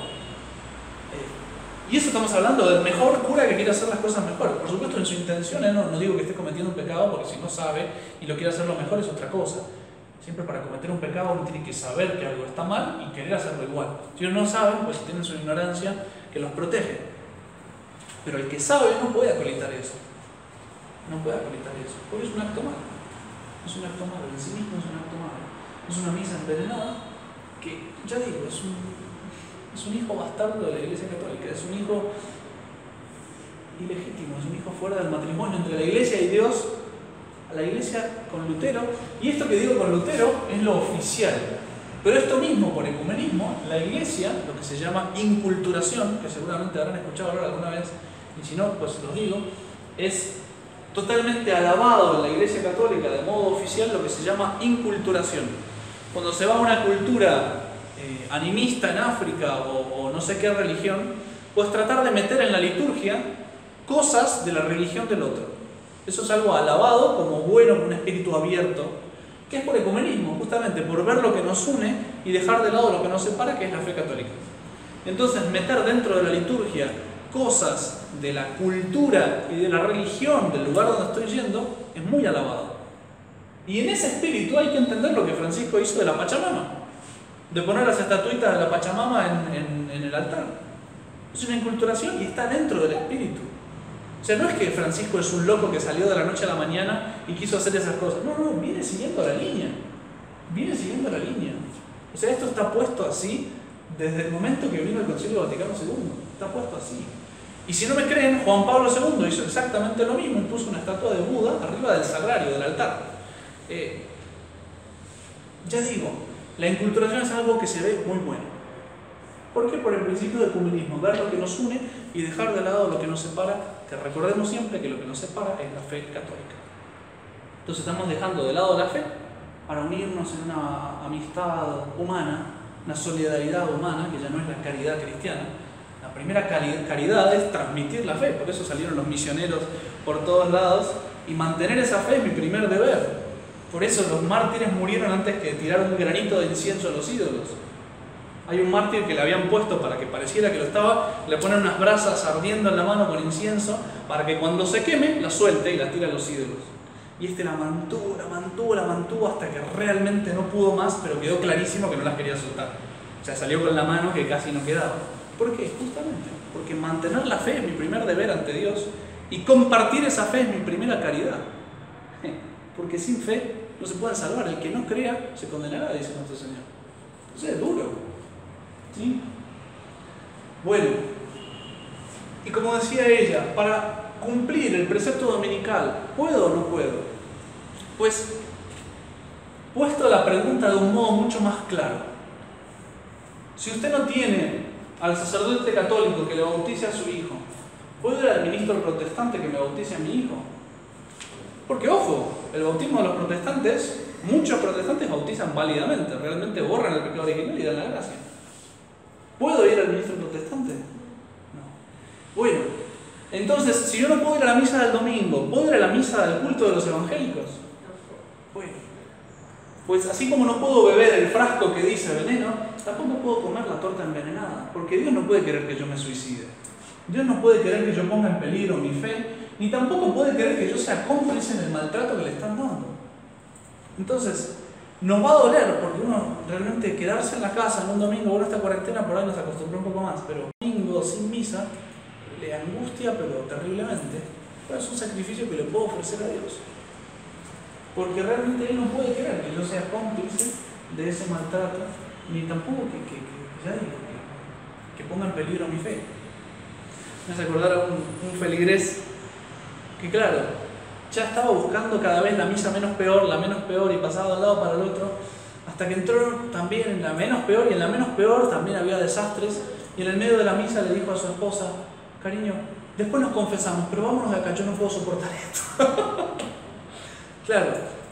Y eso estamos hablando del mejor cura que quiere hacer las cosas mejor. Por supuesto, en su intención, ¿eh? no, no digo que esté cometiendo un pecado, porque si no sabe y lo quiere hacer lo mejor es otra cosa. Siempre para cometer un pecado uno tiene que saber que algo está mal y querer hacerlo igual. Si uno no sabe, pues tienen su ignorancia que los protege. Pero el que sabe no puede acolitar eso. No puede acolitar eso. Porque es un acto malo. Es un acto malo. En sí mismo es un acto malo. Es una misa envenenada que, ya digo, es un... Es un hijo bastardo de la Iglesia Católica, es un hijo ilegítimo, es un hijo fuera del matrimonio entre la Iglesia y Dios, a la iglesia con Lutero, y esto que digo con Lutero es lo oficial. Pero esto mismo, por ecumenismo, la iglesia, lo que se llama inculturación, que seguramente habrán escuchado hablar alguna vez, y si no, pues los digo, es totalmente alabado en la iglesia católica de modo oficial lo que se llama inculturación. Cuando se va a una cultura eh, animista en África o, o no sé qué religión, pues tratar de meter en la liturgia cosas de la religión del otro. Eso es algo alabado como bueno, un espíritu abierto, que es por ecumenismo, justamente por ver lo que nos une y dejar de lado lo que nos separa, que es la fe católica. Entonces, meter dentro de la liturgia cosas de la cultura y de la religión del lugar donde estoy yendo es muy alabado. Y en ese espíritu hay que entender lo que Francisco hizo de la Pachamama, de poner las estatuitas de la Pachamama en, en, en el altar. Es una inculturación y está dentro del espíritu. O sea, no es que Francisco es un loco que salió de la noche a la mañana y quiso hacer esas cosas. No, no, viene siguiendo la línea. Viene siguiendo la línea. O sea, esto está puesto así desde el momento que vino el Concilio Vaticano segundo. Está puesto así. Y si no me creen, Juan Pablo segundo hizo exactamente lo mismo y puso una estatua de Buda arriba del sagrario, del altar. Eh, ya digo, la inculturación es algo que se ve muy bueno. ¿Por qué? Por el principio del ecumenismo, ver lo que nos une y dejar de lado lo que nos separa, que recordemos siempre que lo que nos separa es la fe católica. Entonces estamos dejando de lado la fe para unirnos en una amistad humana, una solidaridad humana, que ya no es la caridad cristiana. La primera caridad es transmitir la fe, por eso salieron los misioneros por todos lados, y mantener esa fe es mi primer deber. Por eso los mártires murieron antes que tirar un granito de incienso a los ídolos. Hay un mártir que le habían puesto para que pareciera que lo estaba, le ponen unas brasas ardiendo en la mano con incienso para que cuando se queme la suelte y la tire a los ídolos. Y este la mantuvo, la mantuvo, la mantuvo hasta que realmente no pudo más, pero quedó clarísimo que no las quería soltar. O sea, salió con la mano que casi no quedaba. ¿Por qué? Justamente porque mantener la fe es mi primer deber ante Dios y compartir esa fe es mi primera caridad. Porque sin fe no se pueden salvar. El que no crea se condenará, dice nuestro Señor. Entonces es duro. ¿Sí? Bueno, y como decía ella, para cumplir el precepto dominical, ¿puedo o no puedo? Pues, puesto la pregunta de un modo mucho más claro, si usted no tiene al sacerdote católico que le bautice a su hijo, ¿puedo ir al ministro protestante que me bautice a mi hijo? Porque, ojo, el bautismo de los protestantes, muchos protestantes bautizan válidamente, realmente borran el pecado original y dan la gracia. ¿Puedo ir al ministro protestante? No. Bueno, entonces, si yo no puedo ir a la misa del domingo, ¿puedo ir a la misa del culto de los evangélicos? Bueno, pues así como no puedo beber el frasco que dice veneno, tampoco puedo comer la torta envenenada, porque Dios no puede querer que yo me suicide. Dios no puede querer que yo ponga en peligro mi fe, ni tampoco puede querer que yo sea cómplice en el maltrato que le están dando. Entonces, nos va a doler, porque uno realmente quedarse en la casa en un domingo, bueno, esta cuarentena por ahí nos acostumbró un poco más, pero domingo sin misa le angustia, pero terriblemente. Pero es un sacrificio que le puedo ofrecer a Dios. Porque realmente Él no puede querer que yo sea cómplice de ese maltrato, ni tampoco que, que, que, ya digo, que, que ponga en peligro mi fe. Me hace acordar a un, un feligrés que, claro, ya estaba buscando cada vez la misa menos peor, la menos peor, y pasaba de un lado para el otro, hasta que entró también en la menos peor, y en la menos peor también había desastres, y en el medio de la misa le dijo a su esposa: cariño, después nos confesamos, pero vámonos de acá, yo no puedo soportar esto. Claro,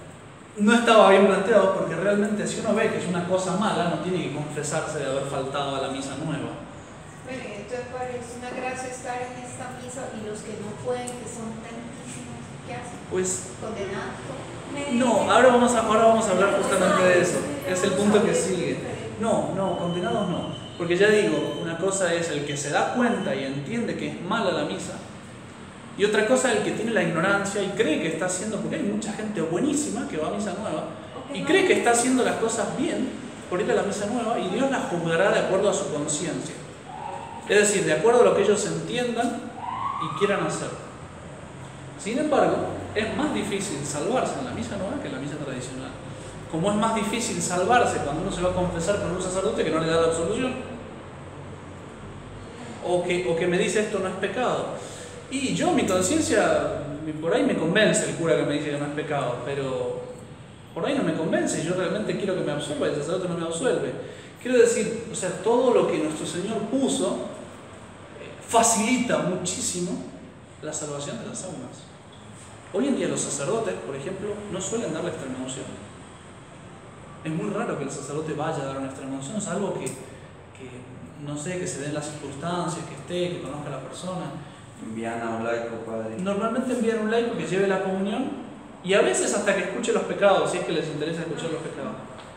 no estaba bien planteado, porque realmente si uno ve que es una cosa mala, no tiene que confesarse de haber faltado a la misa nueva. Bueno, entonces parece una gracia estar en esta misa, y los que no pueden, que son tantísimos, ¿qué hacen? Pues, ¿Condenados? no, ahora vamos, a, ahora vamos a hablar justamente de eso. Es el punto que sigue. No, no, condenados no. Porque ya digo, una cosa es el que se da cuenta y entiende que es mala la misa, y otra cosa es el que tiene la ignorancia y cree que está haciendo, porque hay mucha gente buenísima que va a misa nueva y cree que está haciendo las cosas bien por ir a la misa nueva, y Dios la juzgará de acuerdo a su conciencia. Es decir, de acuerdo a lo que ellos entiendan y quieran hacer. Sin embargo, es más difícil salvarse en la misa nueva que en la misa tradicional. Como es más difícil salvarse cuando uno se va a confesar con un sacerdote que no le da la absolución, o que, o que me dice esto no es pecado. Y yo, mi conciencia, Y por ahí me convence el cura que me dice que no es pecado, pero por ahí no me convence, yo realmente quiero que me absuelva y el sacerdote no me absuelve. Quiero decir, o sea, todo lo que nuestro Señor puso eh, facilita muchísimo la salvación de las almas. Hoy en día los sacerdotes, por ejemplo, no suelen dar la extremaunción. Es muy raro que el sacerdote vaya a dar una extremaunción, es algo que, que no sé, que se den las circunstancias, que esté, que conozca a la persona. Envían a un laico, padre. Normalmente envían a un laico que lleve la comunión y a veces hasta que escuche los pecados, si es que les interesa escuchar los pecados.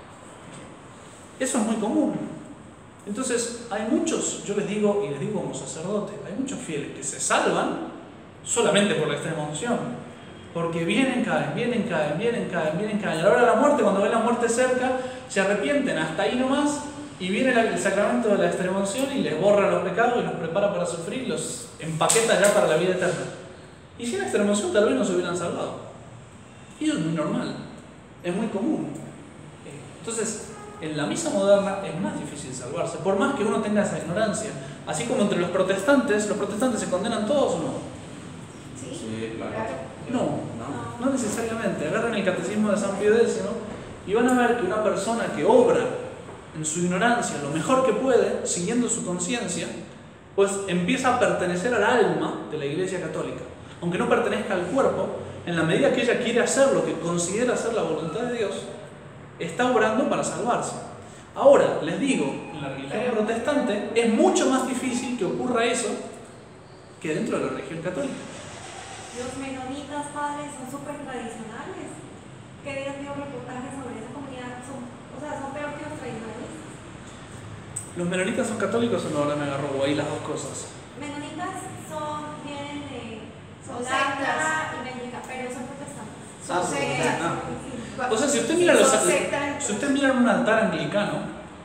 Eso es muy común. Entonces, hay muchos, yo les digo, y les digo como sacerdote, hay muchos fieles que se salvan solamente por la extrema unción. Porque vienen, caen, vienen, caen, vienen, caen, vienen, caen. Y a la hora de la muerte, cuando ven la muerte cerca, se arrepienten hasta ahí nomás y viene el sacramento de la extrema unción y les borra los pecados y los prepara para sufrir, los empaqueta ya para la vida eterna. Y sin la extrema unción tal vez no se hubieran salvado. Y eso es muy normal, es muy común. Entonces, en la misa moderna es más difícil salvarse, por más que uno tenga esa ignorancia. Así como entre los protestantes, ¿los protestantes se condenan todos o no? Sí, Sí, claro. No, no necesariamente. Agarran el catecismo de San Pío X y van a ver que una persona que obra en su ignorancia lo mejor que puede, siguiendo su conciencia, pues empieza a pertenecer al alma de la Iglesia Católica. Aunque no pertenezca al cuerpo, en la medida que ella quiere hacer lo que considera ser la voluntad de Dios, está obrando para salvarse. Ahora, les digo, en la religión protestante es mucho más difícil que ocurra eso que dentro de la religión católica. Los menonitas, padres, son súper tradicionales. ¿Qué días dio reportajes sobre esa comunidad? Son, o sea, son peor que los tradicionalistas. ¿Los menonitas son católicos o no? Ahora me agarró ahí las dos cosas. Menonitas son, vienen de Son Holanda sectas. y Bélgica, pero son protestantes. Son Ah, sectas. ah. Sí. O sea, si usted mira, los, Son sectas. si usted mira un altar anglicano,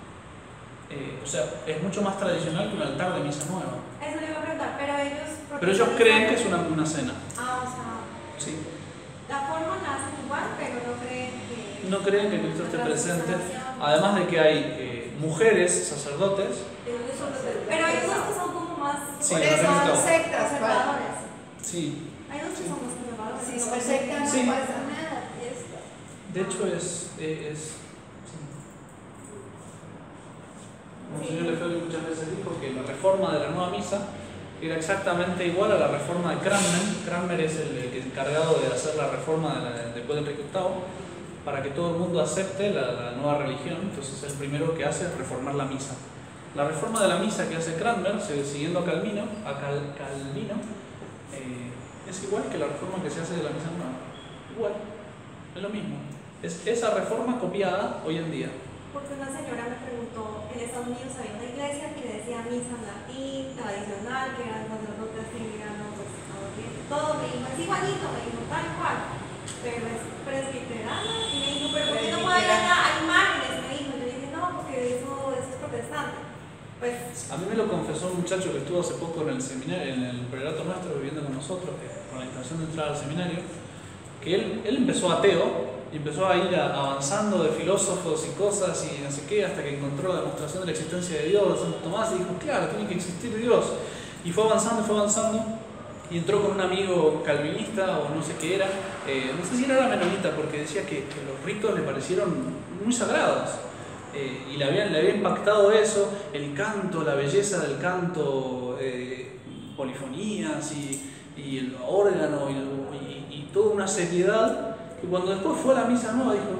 eh, o sea, es mucho más tradicional que un altar de misa nueva. Eso le iba a preguntar, pero ellos... Pero ellos creen que es una, una cena. Ah, o sea, ¿Sí? la forma la hacen igual, pero no creen que... No creen que Cristo esté la presente. transformación- Además de que hay eh, mujeres, sacerdotes. Ellos son los- Pero hay unos que son como más... Sí, Por la eso religión. son sectas, padre. conservadores. Sí. Hay unos que son más conservadores. Si no son creen sectas no Sí. pasa nada. y esto. De hecho es... eh, es sí. Monseñor Lefebvre muchas veces dijo que la reforma de la nueva misa era exactamente igual a la reforma de Cranmer. Cranmer es el, el encargado de hacer la reforma de la, después de Enrique octavo para que todo el mundo acepte la, la nueva religión. Entonces el primero que hace es reformar la misa. La reforma de la misa que hace Cranmer, siguiendo a Calvino, a Cal, Calvino eh, es igual que la reforma que se hace de la misa nueva. Igual, es lo mismo. Es esa reforma copiada hoy en día. Porque una señora me preguntó, en Estados Unidos había una iglesia que decía misa en latín, tradicional, que eran sacerdotes cristianos, pues, todo, me dijo, es igualito, me dijo, tal cual, pero es presbiterana, y me dijo, pero ¿por qué no puede ir allá? Hay imágenes, me dijo, yo dije, no, porque eso, eso es protestante. Pues, A mí me lo confesó un muchacho que estuvo hace poco en el seminario, en el prelato nuestro, viviendo con nosotros, que, con la intención de entrar al seminario, que él, él empezó ateo y empezó a ir a, avanzando de filósofos y cosas y no sé qué, hasta que encontró la demostración de la existencia de Dios, de Santo Tomás, y dijo, claro, tiene que existir Dios. Y fue avanzando, fue avanzando, y entró con un amigo calvinista o no sé qué era, eh, no sé si era menonita, porque decía que, que los ritos le parecieron muy sagrados. Eh, y le había, le había impactado eso, el canto, la belleza del canto, eh, polifonías y, y el órgano y, y, y toda una seriedad que cuando después fue a la misa nueva dijo,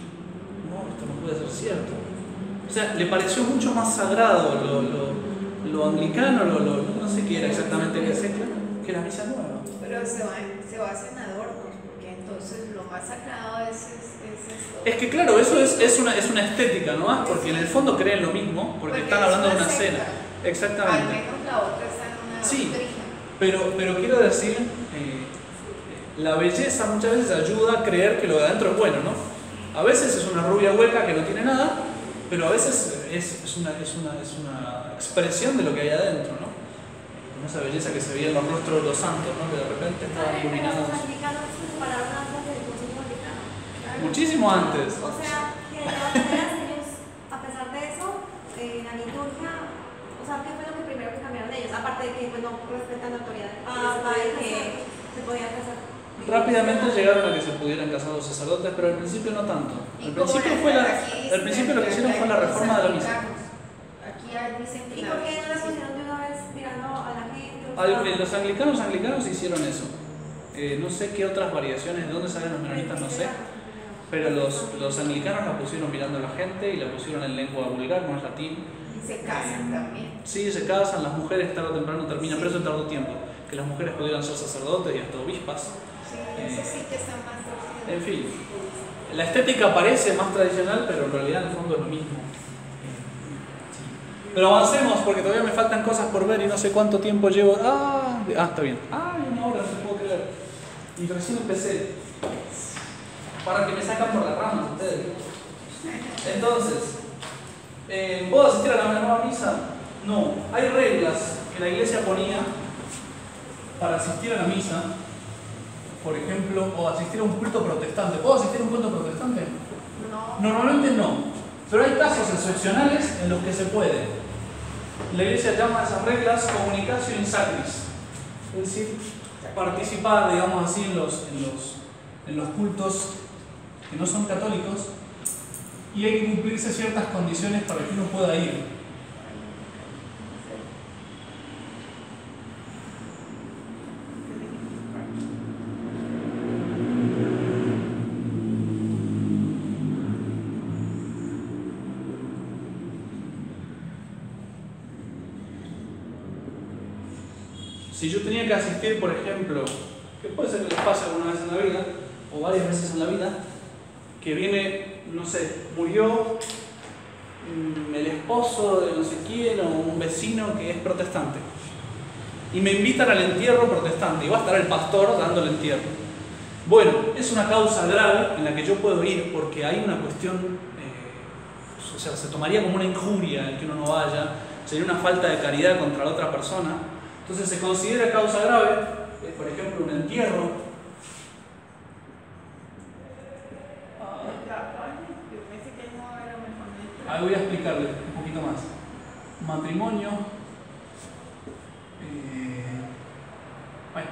no, esto no puede ser cierto. O sea, le pareció mucho más sagrado lo, lo, lo anglicano, lo, lo, no sé qué era exactamente que secla, que la misa nueva. Pero se, va, se basan en adornos, porque entonces lo más sagrado es, es, es esto. Es que claro, eso es, es, una, es una estética nomás, porque en el fondo creen lo mismo, porque, porque están hablando de una secta. cena. Exactamente. Al menos la otra está en una Sí. doctrina. Pero, pero quiero decir, eh, la belleza muchas veces ayuda a creer que lo de adentro es bueno, ¿no? A veces es una rubia hueca que no tiene nada, pero a veces es, es, una, es, una, es una expresión de lo que hay adentro, ¿no? Con esa belleza que se veía en los rostros de los santos, ¿no? Que de repente estaban pero iluminados. los anglicanos se separaron antes del Concilio Vaticano. Muchísimo antes. O sea, que de todas maneras ellos, a pesar de eso, eh, la liturgia, o sea, ¿qué fue lo que primero que cambiaron ellos? Aparte de que, bueno, respetan la autoridad del Papa y que se podía casar Rápidamente llegaron a que se pudieran casar los sacerdotes, pero al principio no tanto. ¿Y Al cómo principio, la- fue la, aquí al principio lo que hicieron fue la reforma de la misa. Aquí hay- dicen que ¿Y la- por qué no la sí. pusieron de una vez mirando a la gente? O Al- sea, Los anglicanos anglicanos hicieron eso. Eh, no sé qué otras variaciones, de dónde salen los menonitas, no sé. Pero los, los anglicanos la pusieron mirando a la gente y la pusieron en lengua vulgar, no es latín. Y se casan también. Sí, se casan, las mujeres tarde o temprano terminan, Sí. pero eso tardó tiempo. Que las mujeres pudieran ser sacerdotes y hasta obispas. Sí, eso sí que está más torcido. En fin, la estética parece más tradicional, pero en realidad en el fondo es lo mismo. Pero avancemos porque todavía me faltan cosas por ver y no sé cuánto tiempo llevo. Ah, ah está bien. Ah, una hora, no te puedo creer. Y recién empecé. Para que me sacan por las ramas ustedes. Entonces, eh, ¿puedo asistir a la nueva misa? No. Hay reglas que la iglesia ponía para asistir a la misa. Por ejemplo, o asistir a un culto protestante. ¿Puedo asistir a un culto protestante? No. Normalmente no, pero hay casos excepcionales en los que se puede. La iglesia llama a esas reglas comunicatio in sacris, es decir, participar, digamos así, en los, en los, en los cultos que no son católicos, y hay que cumplirse ciertas condiciones para que uno pueda ir. Si yo tenía que asistir, por ejemplo, que puede ser que les pase alguna vez en la vida, o varias veces en la vida, que viene, no sé, murió mmm, el esposo de no sé quién o un vecino que es protestante, y me invitan al entierro protestante, y va a estar el pastor dando el entierro. Bueno, es una causa grave en la que yo puedo ir porque hay una cuestión, eh, o sea, se tomaría como una injuria el que uno no vaya, sería una falta de caridad contra la otra persona. Entonces se considera causa grave, eh, por ejemplo, un entierro. Yo pensé que no era mejor. Ahí voy a explicarle un poquito más. Matrimonio. Eh, bueno,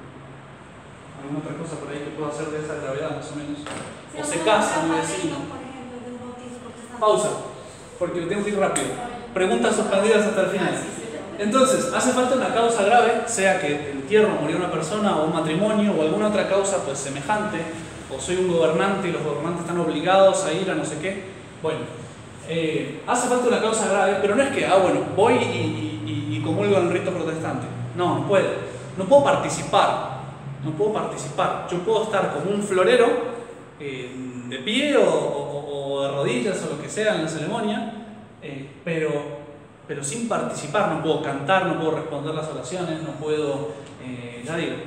alguna otra cosa por ahí que puedo hacer de esa gravedad, más o menos. si O se uno casa mi era vecino. padrino, por ejemplo, de un bautizo protestante. Pausa, porque tengo que ir rápido. Preguntas suspendidas hasta el final. Entonces, hace falta una causa grave, sea que el entierro murió una persona o un matrimonio o alguna otra causa pues semejante, o soy un gobernante y los gobernantes están obligados a ir a no sé qué. Bueno, eh, hace falta una causa grave, pero no es que, ah bueno, voy y, y, y, y comulgo en el rito protestante. No, no puedo. No puedo participar. No puedo participar. Yo puedo estar como un florero, eh, de pie o, o, o de rodillas o lo que sea en la ceremonia, eh, pero... pero sin participar, no puedo cantar, no puedo responder las oraciones, no puedo, eh, ya digo,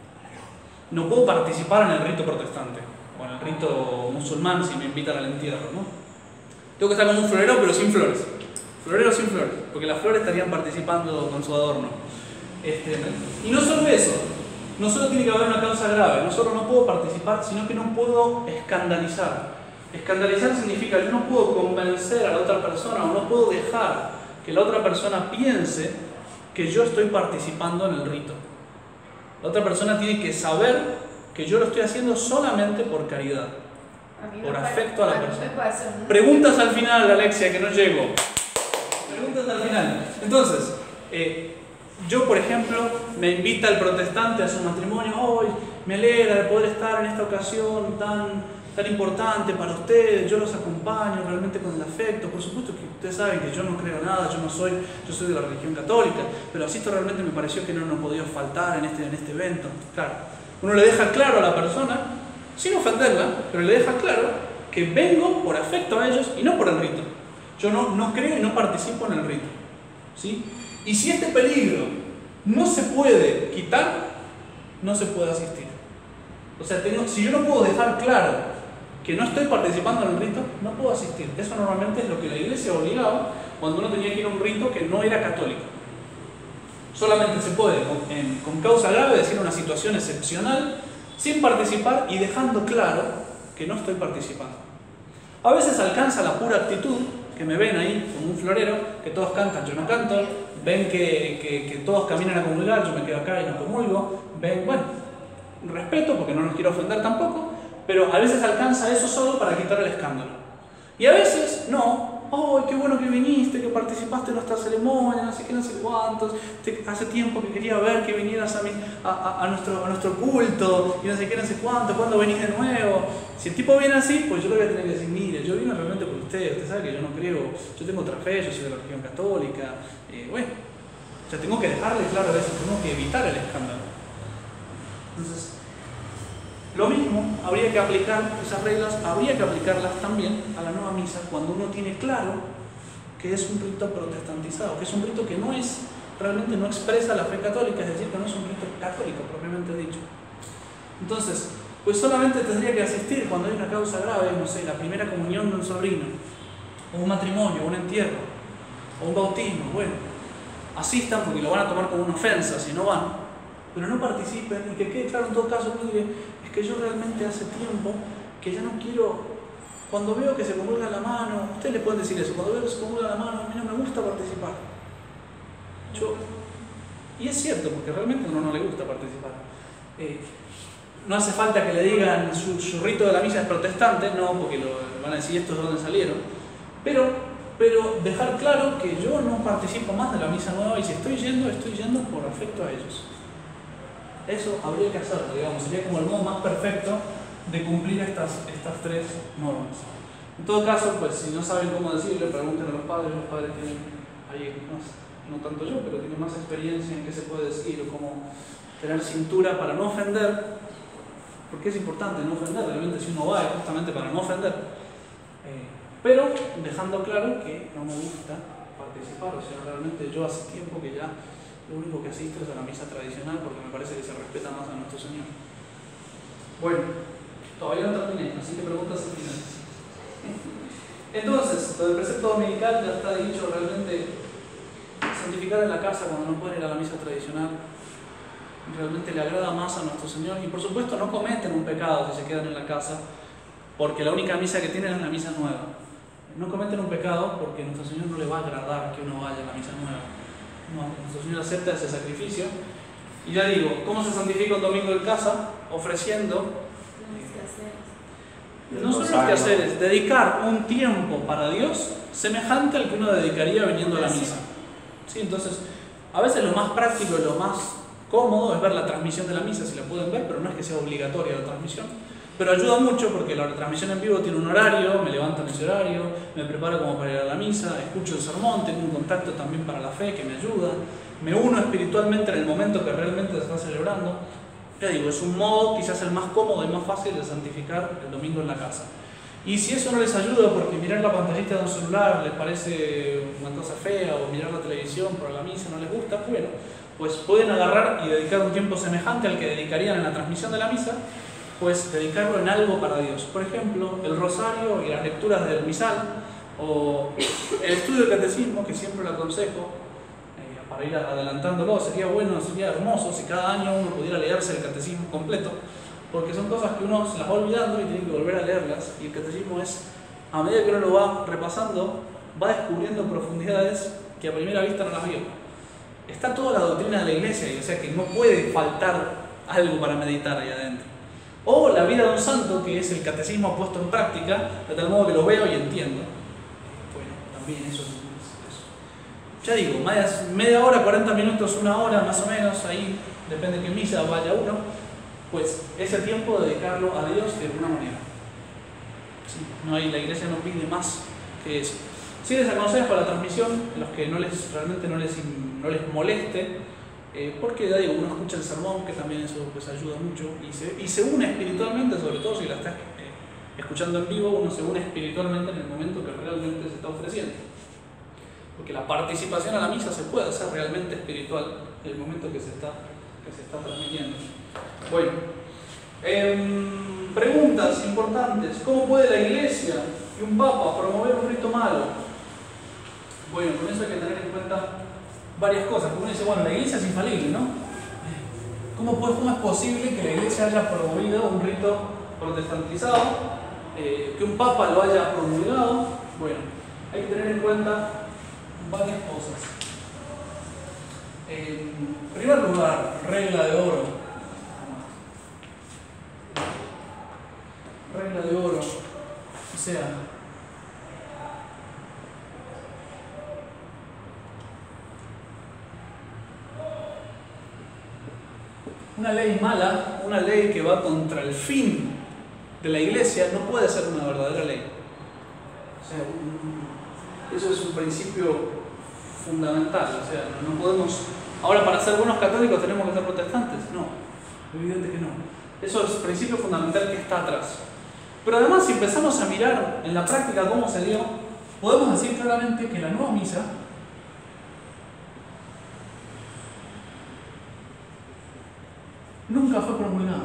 no puedo participar en el rito protestante o en el rito musulmán si me invitan al entierro, ¿no? Tengo que estar como un florero pero sin flores, florero sin flores, porque las flores estarían participando con su adorno. Este, y no solo eso, no solo tiene que haber una causa grave, no solo no puedo participar, sino que no puedo escandalizar. Escandalizar significa que yo no puedo convencer a la otra persona o no puedo dejar que la otra persona piense que yo estoy participando en el rito. La otra persona tiene que saber que yo lo estoy haciendo solamente por caridad, por afecto a la persona. Preguntas al final, Alexia, que no llego. Preguntas al final. Entonces, eh, yo, por ejemplo, me invita el protestante a su matrimonio. Hoy me alegra de poder estar en esta ocasión tan... tan importante para ustedes, yo los acompaño realmente con el afecto. Por supuesto que ustedes saben que yo no creo nada, yo no soy, yo soy de la religión católica, pero asisto, realmente me pareció que no nos podía faltar en este, en este evento. Claro, uno le deja claro a la persona, sin ofenderla, pero le deja claro que vengo por afecto a ellos y no por el rito. Yo no, no creo y no participo en el rito, ¿sí? Y si este peligro no se puede quitar, no se puede asistir. O sea, tengo, si yo no puedo dejar claro que no estoy participando en el rito, no puedo asistir. Eso normalmente es lo que la iglesia obligaba cuando uno tenía que ir a un rito que no era católico. Solamente se puede, con, en, con causa grave, decir una situación excepcional, sin participar y dejando claro que no estoy participando. A veces alcanza la pura actitud, que me ven ahí como un florero, que todos cantan, yo no canto, ven que, que, que todos caminan a comulgar, yo me quedo acá y no comulgo, ven, bueno, respeto, porque no los quiero ofender tampoco, pero a veces alcanza eso solo para quitar el escándalo. Y a veces no. ¡Oh, qué bueno que viniste, que participaste en nuestra ceremonia, no sé qué, no sé cuántos! Te, hace tiempo que quería ver que vinieras a, mi, a, a, a, nuestro, a nuestro culto, y no sé qué, no sé cuánto, ¿cuándo venís de nuevo? Si el tipo viene así, pues yo le voy a tener que decir, mire, yo vine realmente por usted, usted sabe que yo no creo, yo tengo otra fe, yo soy de la religión católica, eh, bueno, o sea, tengo que dejarle claro a veces, tengo que evitar el escándalo. Entonces, lo mismo, habría que aplicar esas reglas, habría que aplicarlas también a la nueva misa cuando uno tiene claro que es un rito protestantizado, que es un rito que no es, realmente no expresa la fe católica, es decir, que no es un rito católico propiamente dicho. Entonces, pues solamente tendría que asistir cuando hay una causa grave, no sé, la primera comunión de un sobrino, o un matrimonio, o un entierro, o un bautismo, bueno, asistan porque lo van a tomar como una ofensa si no van, pero no participen y que quede claro en todo caso, mire, es que yo realmente hace tiempo que ya no quiero, cuando veo que se comulga la mano, ustedes le pueden decir eso, cuando veo que se comulga la mano, a mí no me gusta participar. Yo, y es cierto, porque realmente a uno no le gusta participar. Eh, no hace falta que le digan su, su rito de la misa es protestante, no, porque lo, van a decir estos de dónde salieron, pero, pero dejar claro que yo no participo más de la misa nueva y si estoy yendo, estoy yendo por afecto a ellos. Eso habría que hacerlo, digamos, sería como el modo más perfecto de cumplir estas, estas tres normas. En todo caso, pues si no saben cómo decirle, pregunten a los padres, los padres tienen ahí, más, no tanto yo, pero tienen más experiencia en qué se puede decir o cómo tener cintura para no ofender, porque es importante no ofender, realmente si uno va es justamente para no ofender, eh, pero dejando claro que no me gusta participar, o sea, realmente yo hace tiempo que ya lo único que asisto es a la misa tradicional porque me parece que se respeta más a nuestro Señor. Bueno, todavía no terminé, así que preguntas al final. Entonces, lo del precepto dominical ya está dicho, realmente santificar en la casa cuando no pueden ir a la misa tradicional realmente le agrada más a nuestro Señor y por supuesto no cometen un pecado si se quedan en la casa porque la única misa que tienen es la misa nueva. No cometen un pecado porque a nuestro Señor no le va a agradar que uno vaya a la misa nueva. No, nuestro Señor acepta ese sacrificio. Y ya digo, ¿cómo se santifica un domingo en casa? Ofreciendo no solo los quehaceres, dedicar un tiempo para Dios semejante al que uno dedicaría viniendo a la misa. ¿Sí? Entonces, a veces lo más práctico y lo más cómodo es ver la transmisión de la misa, si la pueden ver, pero no es que sea obligatoria la transmisión. Pero ayuda mucho porque la transmisión en vivo tiene un horario, me levanto en ese horario, me preparo como para ir a la misa, escucho el sermón, tengo un contacto también para la fe que me ayuda, me uno espiritualmente en el momento que realmente se está celebrando. Ya digo, es un modo quizás el más cómodo y más fácil de santificar el domingo en la casa. Y si eso no les ayuda porque mirar la pantallita de un celular les parece una cosa fea o mirar la televisión para la misa no les gusta, bueno, pues pueden agarrar y dedicar un tiempo semejante al que dedicarían en la transmisión de la misa, pues dedicarlo en algo para Dios. Por ejemplo, el rosario y las lecturas del misal, o el estudio del catecismo, que siempre lo aconsejo, eh, para ir adelantándolo. Sería bueno, sería hermoso si cada año uno pudiera leerse el catecismo completo, porque son cosas que uno se las va olvidando y tiene que volver a leerlas, y el catecismo es, a medida que uno lo va repasando, va descubriendo profundidades que a primera vista no las vio. Está toda la doctrina de la Iglesia, o sea que no puede faltar algo para meditar ahí adentro. O la vida de un santo, que es el catecismo puesto en práctica, de tal modo que lo veo y entiendo. Bueno, también eso es eso. Ya digo, media hora, cuarenta minutos, una hora más o menos, ahí depende de qué misa vaya uno, pues ese tiempo dedicarlo a Dios de alguna manera. Sí, no hay, la Iglesia no pide más que eso. Sí les aconsejo la transmisión, los que no les, realmente no les, no les moleste, Eh, porque ya digo, uno escucha el sermón, que también eso pues ayuda mucho, y se, y se une espiritualmente, sobre todo si la estás eh, escuchando en vivo, uno se une espiritualmente en el momento que realmente se está ofreciendo. Porque la participación a la misa se puede hacer realmente espiritual en el momento que se está, que se está transmitiendo. Bueno, eh, preguntas importantes. ¿Cómo puede la Iglesia y un Papa promover un rito malo? Bueno, con eso hay que tener en cuenta varias cosas. Como uno dice, bueno, la Iglesia es infalible, ¿no? ¿Cómo, puede, ¿Cómo es posible que la Iglesia haya promovido un rito protestantizado? Eh, que un Papa lo haya promulgado. Bueno, hay que tener en cuenta varias cosas. En primer lugar, regla de oro. sea, una ley mala, una ley que va contra el fin de la iglesia, no puede ser una verdadera ley. O sea, eso es un principio fundamental. O sea, no, no podemos. Ahora, para ser buenos católicos tenemos que ser protestantes. No, evidente que no. Eso es el principio fundamental que está atrás. Pero además, si empezamos a mirar en la práctica cómo se dio, podemos decir claramente que la nueva misa nunca fue promulgada.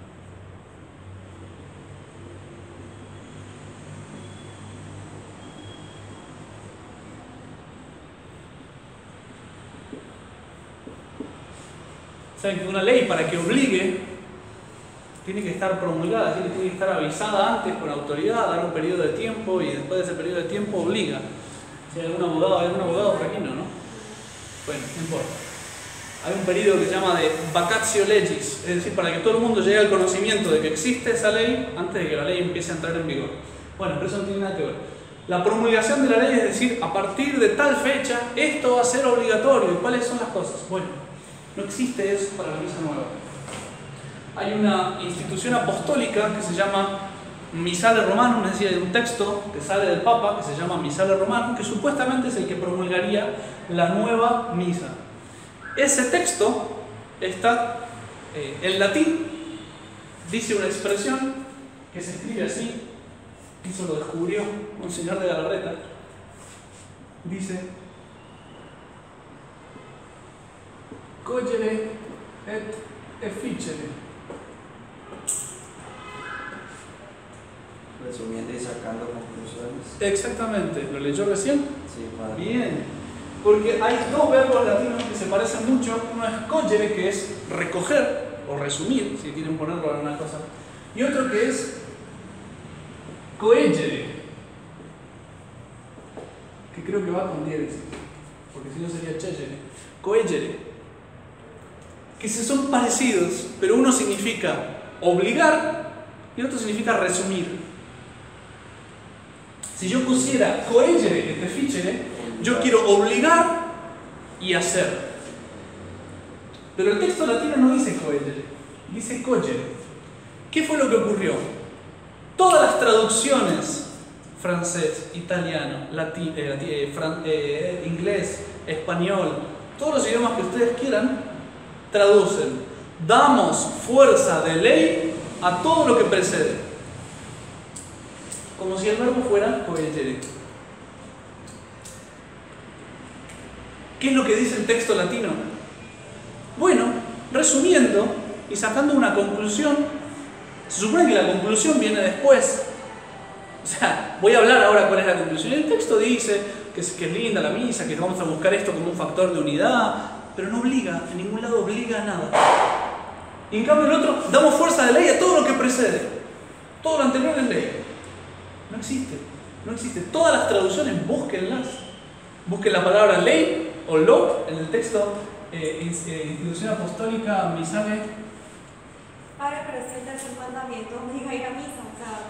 Saben que una ley, para que obligue, tiene que estar promulgada, tiene que estar avisada antes por autoridad, dar un periodo de tiempo y después de ese periodo de tiempo obliga. Si hay algún abogado, hay algún abogado por aquí, no, ¿no? Bueno, no importa. Hay un periodo que se llama de vacatio legis, es decir, para que todo el mundo llegue al conocimiento de que existe esa ley antes de que la ley empiece a entrar en vigor. Bueno, pero eso no tiene nada que ver. La promulgación de la ley es decir, a partir de tal fecha, esto va a ser obligatorio. ¿Y cuáles son las cosas? Bueno, no existe eso para la misa nueva. Hay una institución apostólica que se llama Missale Romanum, es decir, hay un texto que sale del Papa que se llama Missale Romanum, que supuestamente es el que promulgaría la nueva misa. Ese texto está eh, en latín, dice una expresión que se escribe así, eso lo descubrió un señor de Galarreta, dice cogere et efficere. Resumiendo y sacando conclusiones. Exactamente, ¿lo leyó recién? Sí, padre. Bien, porque hay dos verbos latinos que se parecen mucho. Uno es cogere, que es recoger o resumir, si quieren ponerlo en una cosa, y otro que es coegere, que creo que va con diéresis, porque si no sería chegere. Coegere, que se son parecidos, pero uno significa obligar y otro significa resumir. Si yo pusiera coegere et efficere, yo quiero obligar y hacer. Pero el texto latino no dice coegere, dice cogere. ¿Qué fue lo que ocurrió? Todas las traducciones, francés, italiano, latín, eh, eh, fran, eh, inglés, español, todos los idiomas que ustedes quieran, traducen: damos fuerza de ley a todo lo que precede. Como si el verbo fuera coegere. ¿Qué es lo que dice el texto latino? Bueno, resumiendo y sacando una conclusión, se supone que la conclusión viene después. O sea, voy a hablar ahora cuál es la conclusión. El texto dice que es, que es linda la misa, que vamos a buscar esto como un factor de unidad, pero no obliga, en ningún lado obliga a nada. Y en cambio el otro, damos fuerza de ley a todo lo que precede. Todo lo anterior es ley. No existe, no existe. Todas las traducciones, búsquenlas. Busquen la palabra ley o lo en el texto eh, Institución Apostólica Missale. Padre, pero es que el tercer mandamiento obliga a ir a misa, o sea,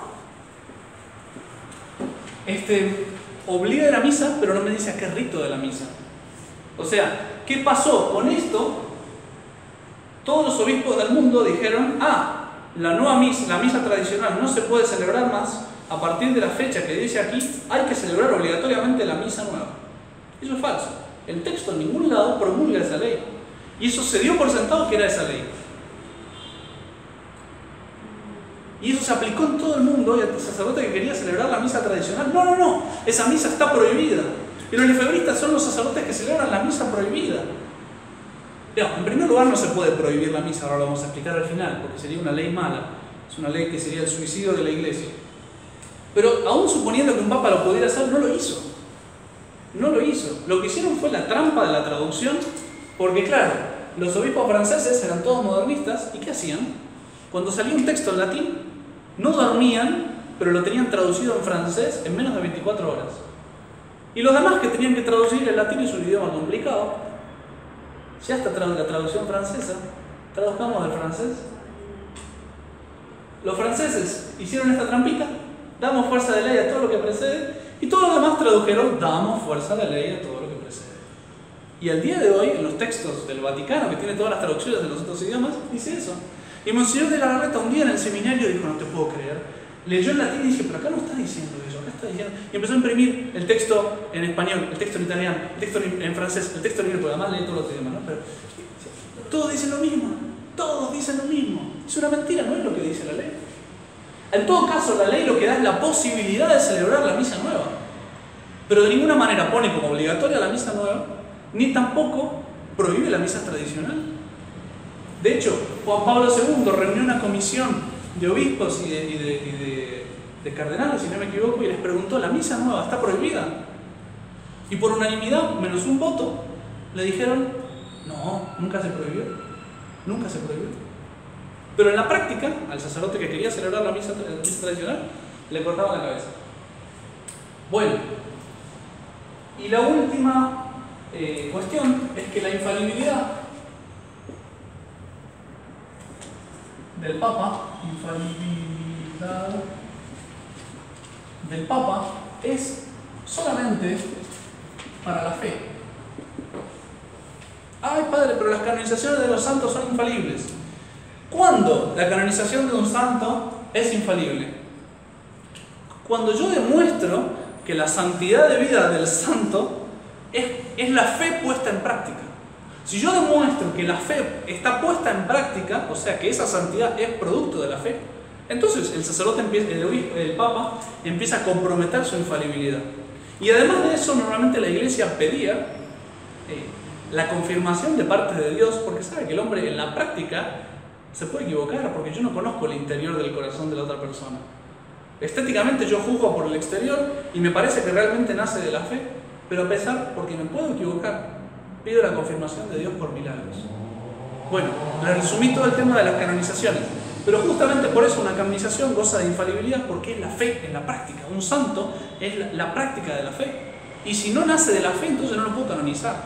¿no? Este, obliga a ir a misa, pero no me dice a qué rito de la misa. O sea, ¿qué pasó con esto? Todos los obispos del mundo dijeron: ah, la nueva misa, la misa tradicional no se puede celebrar más. A partir de la fecha que dice aquí, hay que celebrar obligatoriamente la misa nueva. Eso es falso. El texto en ningún lado promulga esa ley. Y eso se dio por sentado que era esa ley. Y eso se aplicó en todo el mundo. Y el sacerdote que quería celebrar la misa tradicional, no, no, no, esa misa está prohibida. Y los lefebristas son los sacerdotes que celebran la misa prohibida. No, en primer lugar, no se puede prohibir la misa, ahora lo vamos a explicar al final, porque sería una ley mala. Es una ley que sería el suicidio de la iglesia. Pero aún suponiendo que un papa lo pudiera hacer, no lo hizo. No lo hizo. Lo que hicieron fue la trampa de la traducción, porque claro, los obispos franceses eran todos modernistas, ¿y qué hacían? Cuando salía un texto en latín, no dormían, pero lo tenían traducido en francés en menos de veinticuatro horas. Y los demás que tenían que traducir, el latín es un idioma complicado, ya está la traducción francesa, traduzcamos del francés. Los franceses hicieron esta trampita, Damos fuerza de ley a todo lo que precede. Y todos los demás tradujeron, damos fuerza de ley a todo lo que precede. Y al día de hoy, en los textos del Vaticano, que tiene todas las traducciones de los otros idiomas, dice eso. Y Monseñor de la Garreta un día en el seminario dijo, no te puedo creer. Leyó en latín y dice, pero acá no está diciendo eso, acá está diciendo... Y empezó a imprimir el texto en español, el texto en italiano, el texto en francés, el texto en inglés, porque además lee todos los idiomas, ¿no? Pero todos dicen lo mismo, todos dicen lo mismo. Es una mentira, no es lo que dice la ley. En todo caso, la ley lo que da es la posibilidad de celebrar la misa nueva. Pero de ninguna manera pone como obligatoria la misa nueva, ni tampoco prohíbe la misa tradicional. De hecho, Juan Pablo segundo reunió una comisión de obispos y de, y de, y de, de cardenales, si no me equivoco, y les preguntó, ¿la misa nueva está prohibida? Y por unanimidad, menos un voto, le dijeron, no, nunca se prohibió, nunca se prohibió. Pero en la práctica, al sacerdote que quería celebrar la misa, la misa tradicional, le cortaban la cabeza. Bueno, y la última eh, cuestión es que la infalibilidad del Papa, infalibilidad del Papa es solamente para la fe. Ay, padre, pero las canonizaciones de los santos son infalibles. ¿Cuándo la canonización de un santo es infalible? Cuando yo demuestro que la santidad de vida del santo es, es la fe puesta en práctica. Si yo demuestro que la fe está puesta en práctica, o sea que esa santidad es producto de la fe, entonces el sacerdote, empieza, el, obispo, el Papa, empieza a comprometer su infalibilidad. Y además de eso, normalmente la Iglesia pedía eh, la confirmación de parte de Dios, porque sabe que el hombre en la práctica se puede equivocar, porque yo no conozco el interior del corazón de la otra persona. Estéticamente yo juzgo por el exterior y me parece que realmente nace de la fe, pero a pesar, porque me puedo equivocar, pido la confirmación de Dios por milagros. Bueno, le resumí todo el tema de las canonizaciones, pero justamente por eso una canonización goza de infalibilidad, porque es la fe en la práctica. Un santo es la, la práctica de la fe. Y si no nace de la fe, entonces no lo puedo canonizar.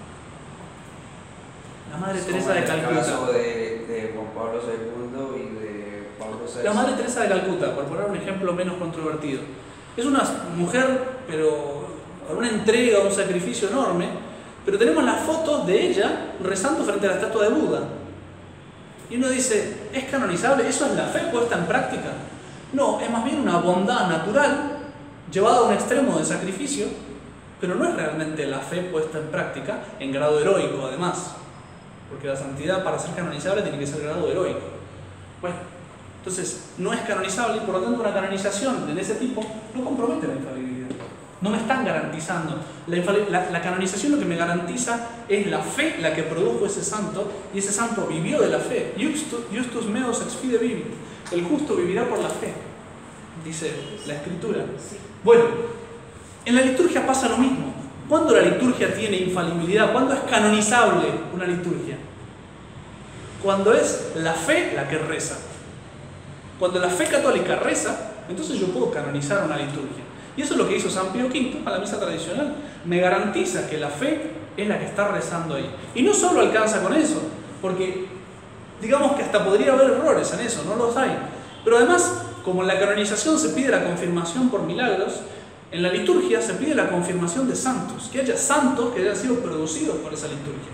La Madre Teresa de Calcuta. En el caso de, de Juan Pablo segundo y de Pablo sexto. La Madre Teresa de Calcuta, por poner un ejemplo menos controvertido. Es una mujer, pero con una entrega, un sacrificio enorme, pero tenemos las fotos de ella rezando frente a la estatua de Buda. Y uno dice, ¿es canonizable? ¿Eso es la fe puesta en práctica? No, es más bien una bondad natural llevada a un extremo de sacrificio, pero no es realmente la fe puesta en práctica en grado heroico, además. Porque la santidad, para ser canonizable, tiene que ser grado heroico. Bueno, entonces no es canonizable y por lo tanto una canonización de ese tipo no compromete la infalibilidad. No me están garantizando. La, la, la canonización lo que me garantiza es la fe la que produjo ese santo, y ese santo vivió de la fe. Justus, justus meos ex fide vivit. El justo vivirá por la fe, dice la Escritura. Bueno, en la liturgia pasa lo mismo. ¿Cuándo la liturgia tiene infalibilidad? ¿Cuándo es canonizable una liturgia? Cuando es la fe la que reza. Cuando la fe católica reza, entonces yo puedo canonizar una liturgia. Y eso es lo que hizo San Pío quinto a la misa tradicional. Me garantiza que la fe es la que está rezando ahí. Y no solo alcanza con eso, porque digamos que hasta podría haber errores en eso, no los hay. Pero además, como en la canonización se pide la confirmación por milagros, en la liturgia se pide la confirmación de santos, que haya santos que hayan sido producidos por esa liturgia.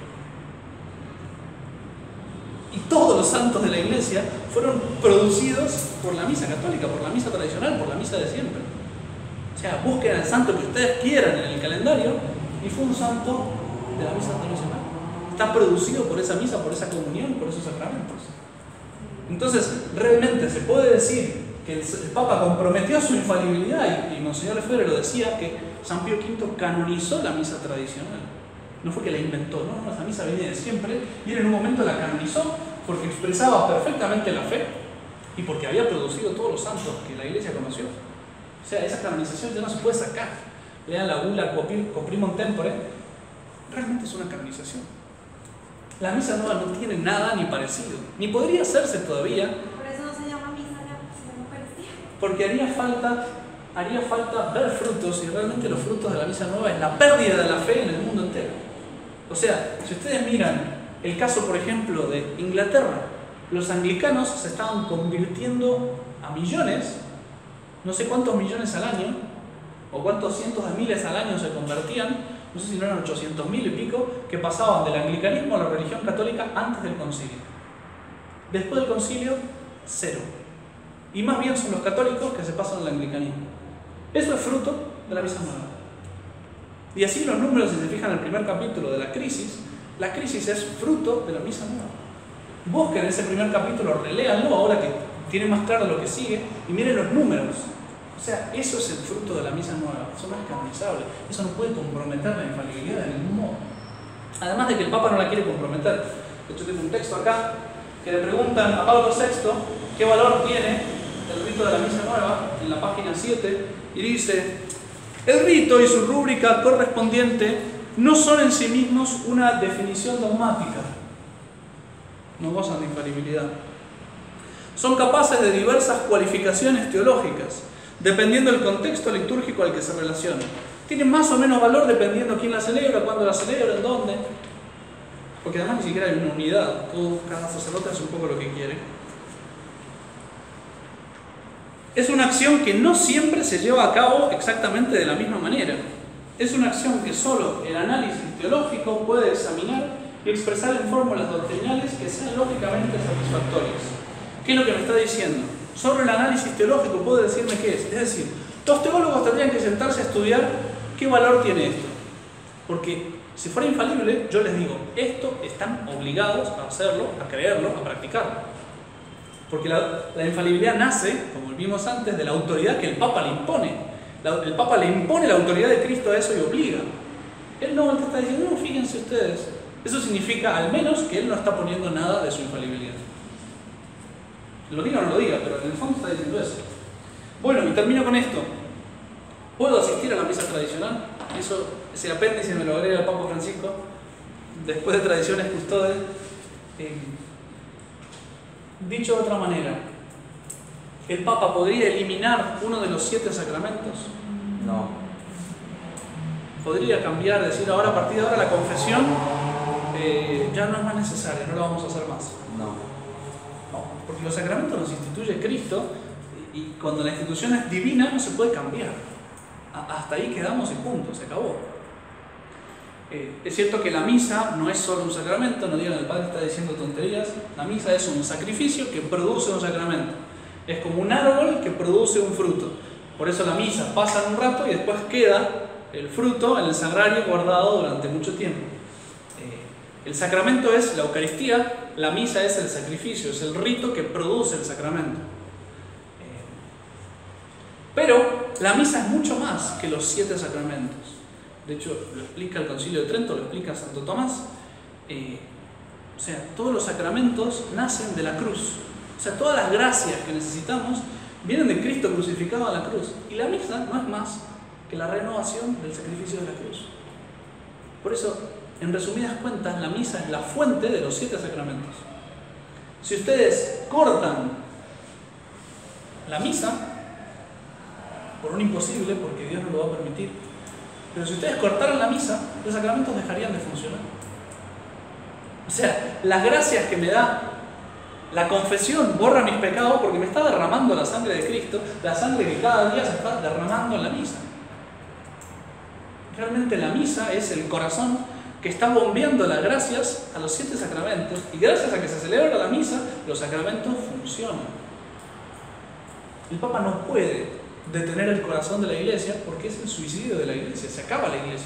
Y todos los santos de la Iglesia fueron producidos por la misa católica, por la misa tradicional, por la misa de siempre. O sea, busquen al santo que ustedes quieran en el calendario, y fue un santo de la misa tradicional. Está producido por esa misa, por esa comunión, por esos sacramentos. Entonces, realmente se puede decir que el, el Papa comprometió su infalibilidad, y, y Monseñor Lefebvre lo decía, que San Pío quinto canonizó la misa tradicional. No fue que la inventó, no, no, esa misa venía de siempre, y él en un momento la canonizó porque expresaba perfectamente la fe y porque había producido todos los santos que la Iglesia conoció. O sea, esa canonización ya no se puede sacar. Lean la bula Coprimum Tempore, realmente es una canonización. La misa nueva no tiene nada ni parecido, ni podría hacerse todavía. Por eso no se llama misa, ya se llama Eucaristía. Porque haría falta, haría falta ver frutos, y realmente los frutos de la misa nueva es la pérdida de la fe en el mundo entero. O sea, si ustedes miran el caso, por ejemplo, de Inglaterra, los anglicanos se estaban convirtiendo a millones no sé cuántos millones al año, o cuántos cientos de miles al año se convertían, no sé si no eran ochocientos mil y pico, que pasaban del anglicanismo a la religión católica antes del concilio. Después del concilio, cero. Y más bien son los católicos que se pasan al anglicanismo. Eso es fruto de la misa nueva. Y así los números, si se fijan en el primer capítulo de la crisis, la crisis es fruto de la misa nueva. Busquen ese primer capítulo, reléanlo ahora que tienen más claro lo que sigue y miren los números. O sea, eso es el fruto de la misa nueva. Eso no es canonizable. Eso no puede comprometer la infalibilidad de ningún modo. Además de que el Papa no la quiere comprometer. De hecho, tengo un texto acá que le preguntan a Pablo sexto qué valor tiene el rito de la misa nueva en la página siete y dice: el rito y su rúbrica correspondiente no son en sí mismos una definición dogmática. No gozan de infalibilidad. Son capaces de diversas cualificaciones teológicas, dependiendo del contexto litúrgico al que se relacionan. Tienen más o menos valor dependiendo quién la celebra, cuándo la celebra, en dónde. Porque además ni siquiera hay una unidad. Todo, cada sacerdote hace un poco lo que quiere. Es una acción que no siempre se lleva a cabo exactamente de la misma manera. Es una acción que solo el análisis teológico puede examinar y expresar en fórmulas doctrinales que sean lógicamente satisfactorias. ¿Qué es lo que me está diciendo? Sobre el análisis teológico puede decirme qué es. Es decir, los teólogos tendrían que sentarse a estudiar qué valor tiene esto. Porque si fuera infalible, yo les digo, esto están obligados a hacerlo, a creerlo, a practicarlo. Porque la, la infalibilidad nace, como vimos antes, de la autoridad que el Papa le impone. La, el Papa le impone la autoridad de Cristo a eso y obliga. Él no está diciendo, no, fíjense ustedes. Eso significa al menos que él no está poniendo nada de su infalibilidad. Lo diga o no lo diga, pero en el fondo está diciendo eso. Bueno, y termino con esto. ¿Puedo asistir a la misa tradicional? Eso, ese apéndice me lo agrega el Papa Francisco, después de tradiciones custodes. Eh, dicho de otra manera, ¿el Papa podría eliminar uno de los siete sacramentos? No. Podría cambiar, decir ahora a partir de ahora la confesión eh, ya no es más necesaria, no la vamos a hacer más. No. No, porque los sacramentos los instituye Cristo y cuando la institución es divina no se puede cambiar. Hasta ahí quedamos y punto, se acabó. Eh, es cierto que la misa no es solo un sacramento, no digan el Padre está diciendo tonterías. La misa es un sacrificio que produce un sacramento. Es como un árbol que produce un fruto. Por eso la misa pasa un rato y después queda el fruto en el sagrario guardado durante mucho tiempo. Eh, el sacramento es la Eucaristía, la misa es el sacrificio, es el rito que produce el sacramento. Eh, pero la misa es mucho más que los siete sacramentos. De hecho, lo explica el Concilio de Trento, lo explica Santo Tomás. Eh, o sea, todos los sacramentos nacen de la cruz. O sea, todas las gracias que necesitamos vienen de Cristo crucificado a la cruz. Y la misa no es más que la renovación del sacrificio de la cruz. Por eso, en resumidas cuentas, la misa es la fuente de los siete sacramentos. Si ustedes cortan la misa, por un imposible, porque Dios no lo va a permitir, pero si ustedes cortaran la misa, los sacramentos dejarían de funcionar. O sea, las gracias que me da la confesión borra mis pecados porque me está derramando la sangre de Cristo, la sangre que cada día se está derramando en la misa. Realmente la misa es el corazón que está bombeando las gracias a los siete sacramentos y gracias a que se celebra la misa, los sacramentos funcionan. El Papa no puede detener el corazón de la Iglesia porque es el suicidio de la Iglesia, se acaba la Iglesia.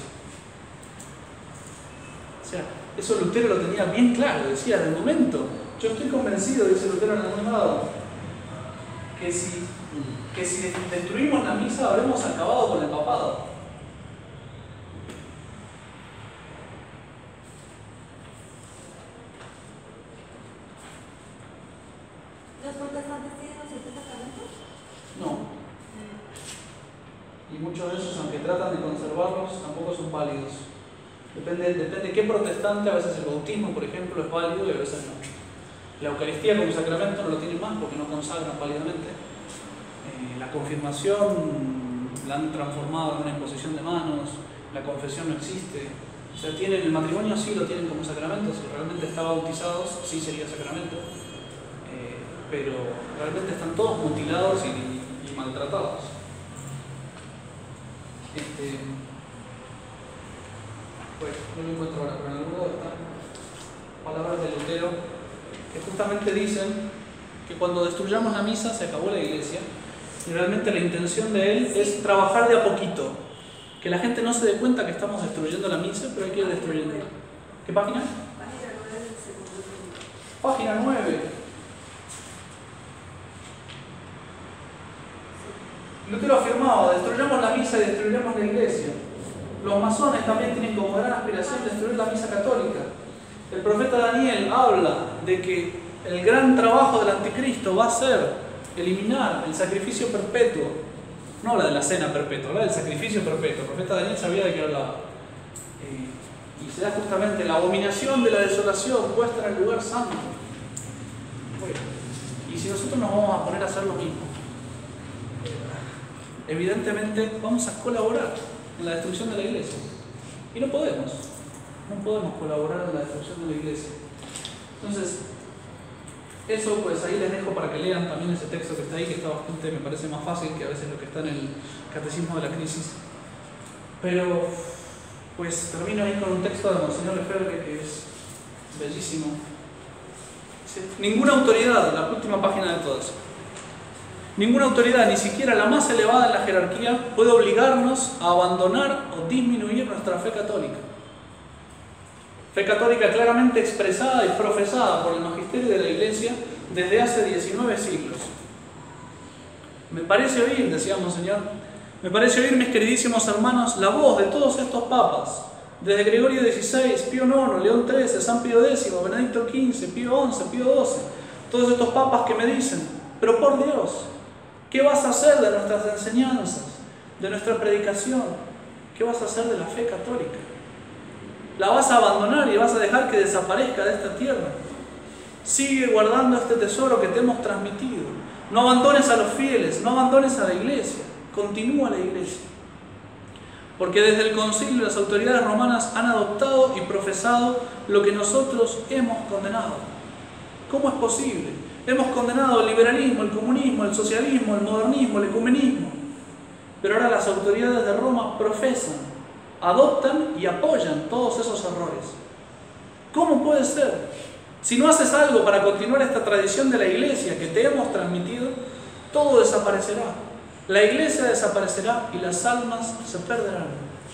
O sea, eso Lutero lo tenía bien claro, decía, de momento, yo estoy convencido, dice Lutero en algún lado, que si, que si destruimos la misa habremos acabado con el papado. ¿Los protestantes tienen los siete sacramentos? No. Y muchos de esos, aunque tratan de conservarlos, tampoco son válidos. Depende, depende de qué protestante, a veces el bautismo, por ejemplo, es válido y a veces no. La Eucaristía como sacramento no lo tienen más porque no consagran válidamente. Eh, la confirmación la han transformado en una imposición de manos, la confesión no existe. O sea, tienen, el matrimonio sí lo tienen como sacramento, si realmente está bautizados sí sería sacramento. Eh, pero realmente están todos mutilados y, y maltratados. Este, pues no lo encuentro ahora, pero en algún lado están palabras de Lutero que justamente dicen que cuando destruyamos la misa se acabó la iglesia, y realmente la intención de él es trabajar de a poquito, que la gente no se dé cuenta que estamos destruyendo la misa, pero hay que ir destruyendo. ¿Qué página? Página nueve del segundo libro. Página nueve. Lutero afirmaba: destruyamos la misa y destruiremos la iglesia. Los masones también tienen como gran aspiración destruir la misa católica. El profeta Daniel habla de que el gran trabajo del anticristo va a ser eliminar el sacrificio perpetuo, no la de la cena perpetua, la del sacrificio perpetuo. El profeta Daniel sabía de qué hablaba. Eh, y será justamente la abominación de la desolación puesta en el lugar santo. Bueno, y si nosotros nos vamos a poner a hacer lo mismo, evidentemente vamos a colaborar en la destrucción de la iglesia. Y no podemos, no podemos colaborar en la destrucción de la iglesia. Entonces, eso pues ahí les dejo para que lean también ese texto que está ahí, que está bastante, me parece más fácil que a veces lo que está en el Catecismo de la Crisis. Pero, pues termino ahí con un texto de Monseñor Lefebvre que es bellísimo. ¿Sí? Ninguna autoridad, la última página de todas. Ninguna autoridad, ni siquiera la más elevada en la jerarquía, puede obligarnos a abandonar o disminuir nuestra fe católica. Fe católica claramente expresada y profesada por el magisterio de la Iglesia desde hace diecinueve siglos. Me parece oír, decía Monseñor, me parece oír, mis queridísimos hermanos, la voz de todos estos papas, desde Gregorio dieciséis, Pío noveno, León trece, San Pío décimo, Benedicto quince, Pío once, Pío doce, todos estos papas que me dicen: pero por Dios, ¿qué vas a hacer de nuestras enseñanzas, de nuestra predicación? ¿Qué vas a hacer de la fe católica? ¿La vas a abandonar y vas a dejar que desaparezca de esta tierra? Sigue guardando este tesoro que te hemos transmitido. No abandones a los fieles, no abandones a la iglesia. Continúa la iglesia. Porque desde el concilio las autoridades romanas han adoptado y profesado lo que nosotros hemos condenado. ¿Cómo es posible? Hemos condenado el liberalismo, el comunismo, el socialismo, el modernismo, el ecumenismo. Pero ahora las autoridades de Roma profesan, adoptan y apoyan todos esos errores. ¿Cómo puede ser? Si no haces algo para continuar esta tradición de la iglesia que te hemos transmitido, todo desaparecerá. La iglesia desaparecerá y las almas se perderán.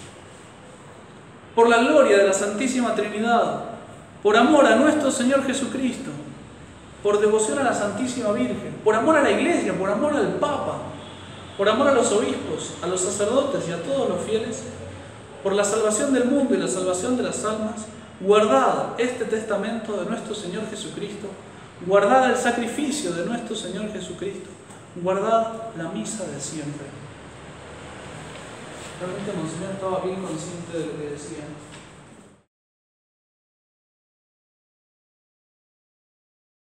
Por la gloria de la Santísima Trinidad, por amor a nuestro Señor Jesucristo, por devoción a la Santísima Virgen, por amor a la iglesia, por amor al Papa, por amor a los obispos, a los sacerdotes y a todos los fieles, por la salvación del mundo y la salvación de las almas, guardad este testamento de nuestro Señor Jesucristo, guardad el sacrificio de nuestro Señor Jesucristo, guardad la misa de siempre. Realmente Monseñor estaba bien consciente de lo que decía.